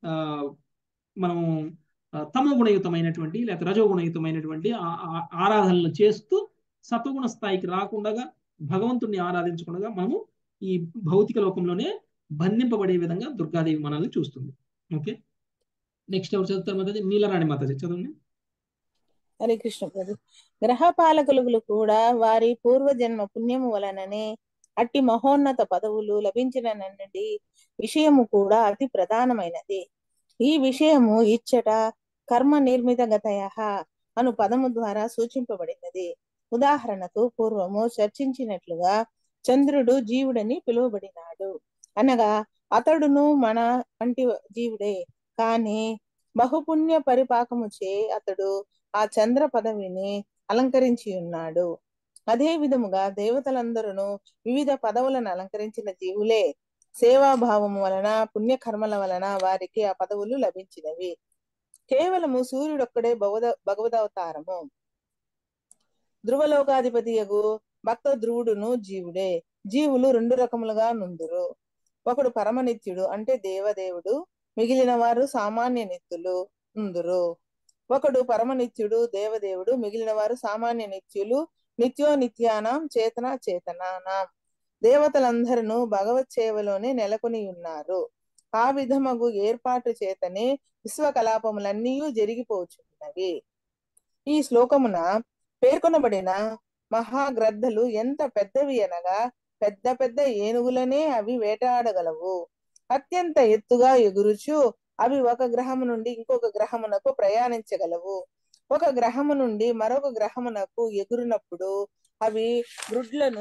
మనం తమోగుణయుతమైనటువంటి లేకపోతే రజోగుణయుతమైనటువంటి ఆరాధనలు చేస్తూ సత్వగుణ స్థాయికి రాకుండా భగవంతుడిని ఆరాధించకుండా మనము ఈ భౌతిక లోకంలోనే బంధింపబడే విధంగా దుర్గాదేవి మనల్ని చూస్తుంది. ఓకే, నెక్స్ట్ ఎవరు చదువుతారు మాతాజీ? నీలరాణి మాతాజీ చదవండి. హరే కృష్ణ ప్రభు. గ్రహ పాలకులు కూడా వారి పూర్వజన్మ పుణ్యము వలననే అట్టి మహోన్నత పదవులు లభించిననండి విషయము కూడా అతి ప్రధానమైనది. ఈ విషయము ఇచ్చట కర్మ నిర్మిత గతయ అను పదము ద్వారా సూచింపబడినది. ఉదాహరణకు పూర్వము చర్చించినట్లుగా చంద్రుడు జీవుడని పిలువబడినాడు అనగా అతడును మన వంటి జీవుడే, కాని బహుపుణ్య పరిపాకముచే అతడు ఆ చంద్ర పదవిని అలంకరించి ఉన్నాడు. అదే విధముగా దేవతలందరూ వివిధ పదవులను అలంకరించిన జీవులే. సేవాభావము వలన పుణ్యకర్మల వలన వారికి ఆ పదవులు లభించినవి. కేవలము సూర్యుడొక్కడే భగవదవతారము. ధ్రువలోకాధిపతియగు భక్త ధ్రువుడును జీవుడే. జీవులు రెండు రకములుగా నుందురు. ఒకడు పరమనిత్యుడు అంటే దేవదేవుడు, మిగిలిన వారు సామాన్య నిత్యులు నుందురు. ఒకడు పరమనిత్యుడు దేవదేవుడు, మిగిలిన వారు సామాన్య నిత్యులు. నిత్యో నిత్యానాం చేతన చేతనానాం. దేవతలందరూ భగవత్ సేవలోనే నెలకొని ఉన్నారు. ఆ విధమగు ఏర్పాటు చేతనే విశ్వకలాపములన్నీ జరిగిపోచున్నవి. ఈ శ్లోకమున పేర్కొనబడిన మహాగ్రద్దలు ఎంత పెద్దవి అనగా పెద్ద పెద్ద ఏనుగులనే అవి వేటాడగలవు. అత్యంత ఎత్తుగా ఎగురుచు అవి ఒక గ్రహము నుండి ఇంకొక గ్రహమునకు ప్రయాణించగలవు. ఒక గ్రహము నుండి మరొక గ్రహమునకు ఎగురునప్పుడు అవి గ్రుడ్లను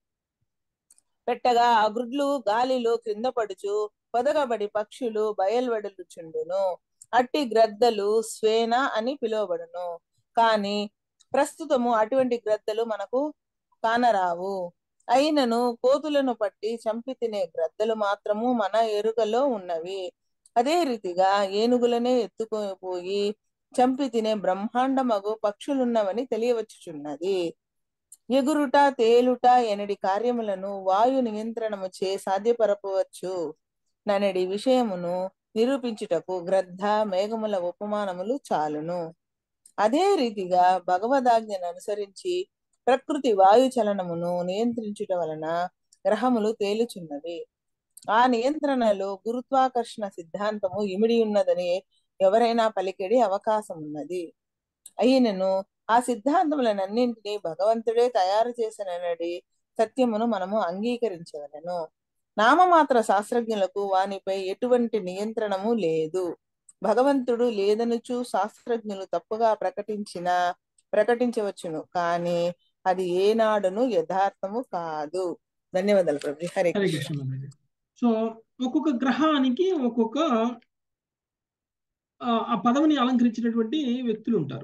పెట్టగా ఆ గ్రుడ్లు గాలిలో క్రింద పడుచు పొదగబడి పక్షులు బయల్వెడలుచుండును. అట్టి గ్రద్దలు స్వేన అని పిలువబడును. కాని ప్రస్తుతము అటువంటి గ్రద్దలు మనకు కానరావు. అయినను కోతులను పట్టి చంపి తినే గ్రద్దలు మాత్రము మన ఎరుకలో ఉన్నవి. అదే రీతిగా ఏనుగులనే ఎత్తుకుపోయి చంపి తినే బ్రహ్మాండమగు పక్షులున్నవని తెలియవచ్చుచున్నది. ఎగురుట తేలుట ఎనడి కార్యములను వాయు నియంత్రణము చే సాధ్యపరపవచ్చు ననడి విషయమును నిరూపించుటకు గ్రద్ద మేఘముల ఉపమానములు చాలును. అదే రీతిగా భగవదాజ్ఞను అనుసరించి ప్రకృతి వాయు చలనమును నియంత్రించుట వలన గ్రహములు తేలుచున్నవి. ఆ నియంత్రణలో గురుత్వాకర్షణ సిద్ధాంతము ఇమిడి ఉన్నదని ఎవరైనా పలికెడి అవకాశం ఉన్నది. అయినను ఆ సిద్ధాంతములనన్నింటినీ భగవంతుడే తయారు చేసిననడి సత్యమును మనము అంగీకరించవలను. నామమాత్ర శాస్త్రజ్ఞులకు వానిపై ఎటువంటి నియంత్రణము లేదు. భగవంతుడు లేదనుచు శాస్త్రజ్ఞులు తప్పుగా ప్రకటించవచ్చును, కానీ అది ఏనాడును యథార్థము కాదు. ధన్యవాదాలు ప్రభు. హరే కృష్ణ. సో ఒక్కొక్క గ్రహానికి ఒక్కొక్క ఆ పదవిని అలంకరించినటువంటి వ్యక్తులు ఉంటారు.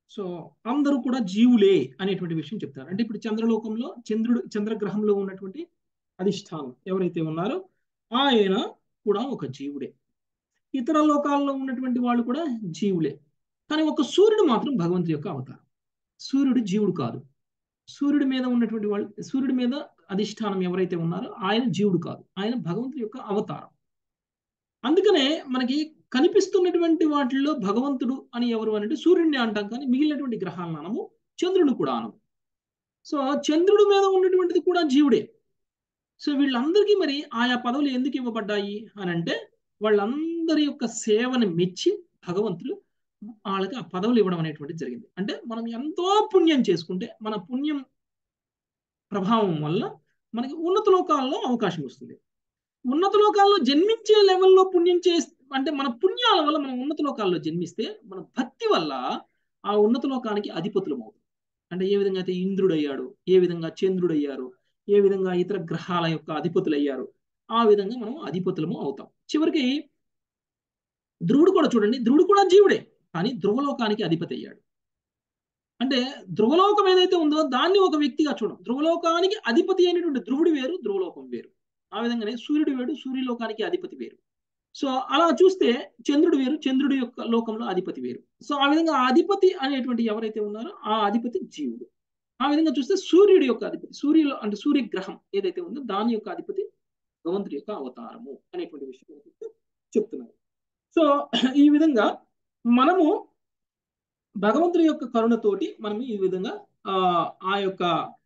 సో అందరూ కూడా జీవులే అనేటువంటి విషయం చెప్తారు. అంటే ఇప్పుడు చంద్రలోకంలో చంద్రగ్రహంలో ఉన్నటువంటి అధిష్టానం ఎవరైతే ఉన్నారో ఆయన కూడా ఒక జీవుడే. ఇతర లోకాల్లో ఉన్నటువంటి వాళ్ళు కూడా జీవులే. కానీ ఒక సూర్యుడు మాత్రం భగవంతుడి యొక్క అవతారం. సూర్యుడు జీవుడు కాదు. సూర్యుడి మీద ఉన్నటువంటి వాళ్ళు, సూర్యుడి మీద అధిష్టానం ఎవరైతే ఉన్నారో ఆయన జీవుడు కాదు, ఆయన భగవంతుడి యొక్క అవతారం. అందుకనే మనకి కనిపిస్తున్నటువంటి వాటిల్లో భగవంతుడు అని ఎవరు అంటే సూర్యుడిని అంటాం, కానీ మిగిలినటువంటి గ్రహాలను అనము, చంద్రుడిని కూడా అనము. సో చంద్రుడి మీద ఉన్నటువంటిది కూడా జీవుడే. సో వీళ్ళందరికీ మరి ఆయా పదవులు ఎందుకు ఇవ్వబడ్డాయి అని అంటే వాళ్ళందరి యొక్క సేవని మెచ్చి భగవంతుడు వాళ్ళకి ఆ పదవులు ఇవ్వడం అనేటువంటిది జరిగింది. అంటే మనం ఎంతో పుణ్యం చేసుకుంటే మన పుణ్యం ప్రభావం వల్ల మనకి ఉన్నత లోకాల్లో అవకాశం వస్తుంది. ఉన్నత లోకాల్లో జన్మించే లెవెల్లో పుణ్యం అంటే మన పుణ్యాల వల్ల మనం ఉన్నత లోకాల్లో జన్మిస్తే మన భక్తి వల్ల ఆ ఉన్నత లోకానికి అధిపతులం అవుతాం. అంటే ఏ విధంగా అయితే ఇంద్రుడు అయ్యాడు, ఏ విధంగా చంద్రుడు అయ్యారు, ఏ విధంగా ఇతర గ్రహాల యొక్క అధిపతులు అయ్యారు, ఆ విధంగా మనం అధిపతులము అవుతాం. చివరికి ధ్రువుడు కూడా చూడండి, ధ్రువుడు కూడా జీవుడే, కానీ ధ్రువలోకానికి అధిపతి అయ్యాడు. అంటే ధ్రువలోకం ఏదైతే ఉందో దాన్ని ఒక వ్యక్తిగా చూడం. ధ్రువలోకానికి అధిపతి అయినటువంటి ధ్రువుడు వేరు, ధ్రువలోకం వేరు. ఆ విధంగానే సూర్యుడు వేరు, సూర్యలోకానికి అధిపతి వేరు. సో అలా చూస్తే చంద్రుడు వేరు, చంద్రుడి యొక్క లోకంలో అధిపతి వేరు. సో ఆ విధంగా ఆ అధిపతి అనేటువంటి ఎవరైతే ఉన్నారో ఆ అధిపతి జీవుడు. ఆ విధంగా చూస్తే సూర్యుడి యొక్క అధిపతి, సూర్యులో అంటే సూర్యగ్రహం ఏదైతే ఉందో దాని యొక్క అధిపతి భగవంతుడి యొక్క అవతారము అనేటువంటి విషయం చెప్తున్నారు. సో ఈ విధంగా మనము భగవంతుడి యొక్క కరుణతోటి మనం ఈ విధంగా ఆ యొక్క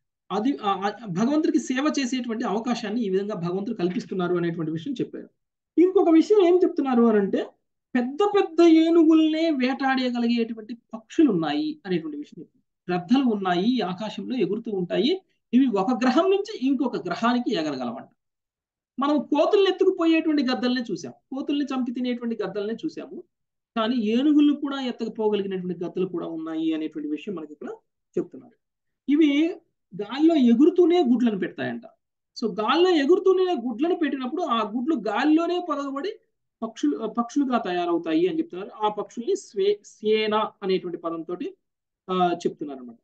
భగవంతుడికి సేవ చేసేటువంటి అవకాశాన్ని ఈ విధంగా భగవంతుడు కల్పిస్తున్నారు అనేటువంటి విషయం చెప్పారు. ఇంకొక విషయం ఏం చెప్తున్నారు అని అంటే పెద్ద పెద్ద ఏనుగుల్నే వేటాడగలిగేటువంటి పక్షులు ఉన్నాయి అనేటువంటి విషయం. గ్రద్దలు ఉన్నాయి, ఆకాశంలో ఎగురుతూ ఉంటాయి. ఇవి ఒక గ్రహం నుంచి ఇంకొక గ్రహానికి ఎగరగలవంట. మనం కోతుల్ని ఎత్తుకుపోయేటువంటి గద్దల్ని చూసాం, కోతుల్ని చంపి తినేటువంటి గద్దల్ని చూసాము, కానీ ఏనుగులు కూడా ఎత్తకపోగలిగినటువంటి గద్దలు కూడా ఉన్నాయి అనేటువంటి విషయం మనకి ఇక్కడ చెప్తున్నారు. ఇవి గాల్లో ఎగురుతూనే గుడ్లను పెడతాయంట. సో గాల్లో ఎగురుతూనే గుడ్లను పెట్టినప్పుడు ఆ గుడ్లు గాల్లోనే పొదగబడి పక్షులుగా తయారవుతాయి అని చెప్తున్నారు. ఆ పక్షుల్ని స్వేన అనేటువంటి పదంతో చెప్తున్నారు అన్నమాట.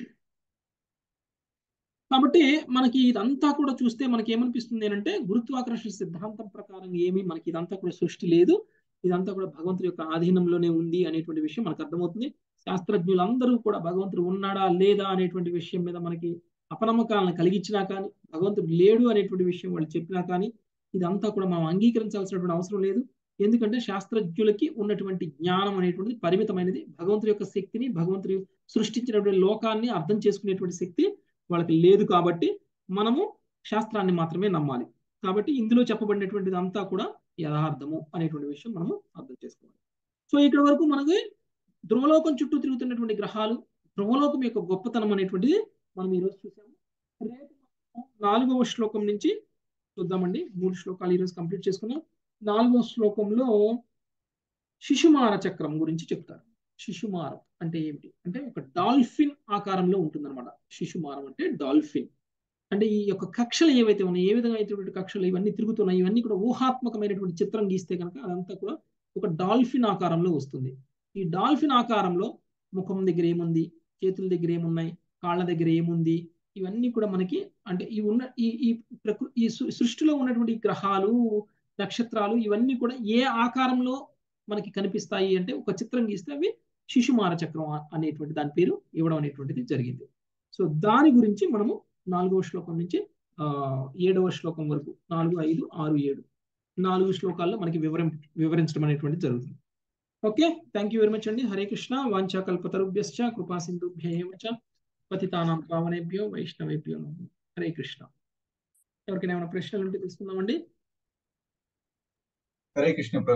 కాబట్టి మనకి ఇదంతా కూడా చూస్తే మనకి ఏమనిపిస్తుంది అంటే గురుత్వాకర్షణ సిద్ధాంతం ప్రకారం ఏమి మనకి ఇదంతా కూడా సృష్టి లేదు, ఇదంతా కూడా భగవంతుడి యొక్క ఆధీనంలోనే ఉంది అనేటువంటి విషయం మనకు అర్థమవుతుంది. శాస్త్రజ్ఞులందరూ కూడా భగవంతుడు ఉన్నాడా లేదా అనేటువంటి విషయం మీద మనకి అపనమ్మకాలను కలిగించినా కానీ, భగవంతుడు లేడు అనేటువంటి విషయం వాళ్ళు చెప్పినా కానీ ఇదంతా కూడా మనం అంగీకరించాల్సినటువంటి అవసరం లేదు. ఎందుకంటే శాస్త్రజ్ఞులకి ఉన్నటువంటి జ్ఞానం అనేటువంటిది పరిమితమైనది. భగవంతుడి యొక్క శక్తిని, భగవంతుడు సృష్టించినటువంటి లోకాన్ని అర్థం చేసుకునేటువంటి శక్తి వాళ్ళకి లేదు. కాబట్టి మనము శాస్త్రాన్ని మాత్రమే నమ్మాలి. కాబట్టి ఇందులో చెప్పబడినటువంటిది అంతా కూడా యథార్థము అనేటువంటి విషయం మనము అర్థం చేసుకోవాలి. సో ఇక్కడ వరకు మనకి ధ్రువలోకం చుట్టూ తిరుగుతున్నటువంటి గ్రహాలు, ధ్రువలోకం యొక్క గొప్పతనం అనేటువంటిది మనం ఈరోజు చూసాము. రేపు 4వ శ్లోకం నుంచి చూద్దామండి. 3 శ్లోకాలు ఈరోజు కంప్లీట్ చేసుకున్నాం. 4వ శ్లోకంలో శిశుమార చక్రం గురించి చెప్తారు. శిశుమారం అంటే ఏమిటి అంటే ఒక డాల్ఫిన్ ఆకారంలో ఉంటుందన్నమాట. శిశుమారం అంటే డాల్ఫిన్ అంటే ఈ యొక్క కక్షలు ఏవైతే ఉన్నాయి, ఏ విధంగా అయినటువంటి కక్షలు ఇవన్నీ తిరుగుతున్నాయి, ఇవన్నీ కూడా ఊహాత్మకమైనటువంటి చిత్రం గీస్తే కనుక అదంతా కూడా ఒక డాల్ఫిన్ ఆకారంలో వస్తుంది. ఈ డాల్ఫిన్ ఆకారంలో ముఖం దగ్గర ఏముంది, చేతుల దగ్గర ఏమున్నాయి, కాళ్ళ దగ్గర ఏముంది, ఇవన్నీ కూడా మనకి అంటే ఈ సృష్టిలో ఉన్నటువంటి గ్రహాలు, నక్షత్రాలు ఇవన్నీ కూడా ఏ ఆకారంలో మనకి కనిపిస్తాయి అంటే ఒక చిత్రం గీస్తే అవి శిశుమార చక్రం అనేటువంటి దాని పేరు ఇవ్వడం అనేటువంటిది జరిగింది. సో దాని గురించి మనము 4వ శ్లోకం నుంచి 7వ శ్లోకం వరకు 4, 5, 6, 7 4 శ్లోకాల్లో మనకి వివరించడం అనేటువంటి జరుగుతుంది. Okay, thank you very much అండి. హరే కృష్ణ. వాంఛా కల్పతరుభ్యశ్చ కృపా సింధుభ్యో చ పతితానాం పావనేభ్యో వైష్ణవేభ్యో నమః. హరే కృష్ణ. ఎవరికైనా ఏమైనా ప్రశ్నలు ఉంటే తీసుకుందామండి. హరే కృష్ణ.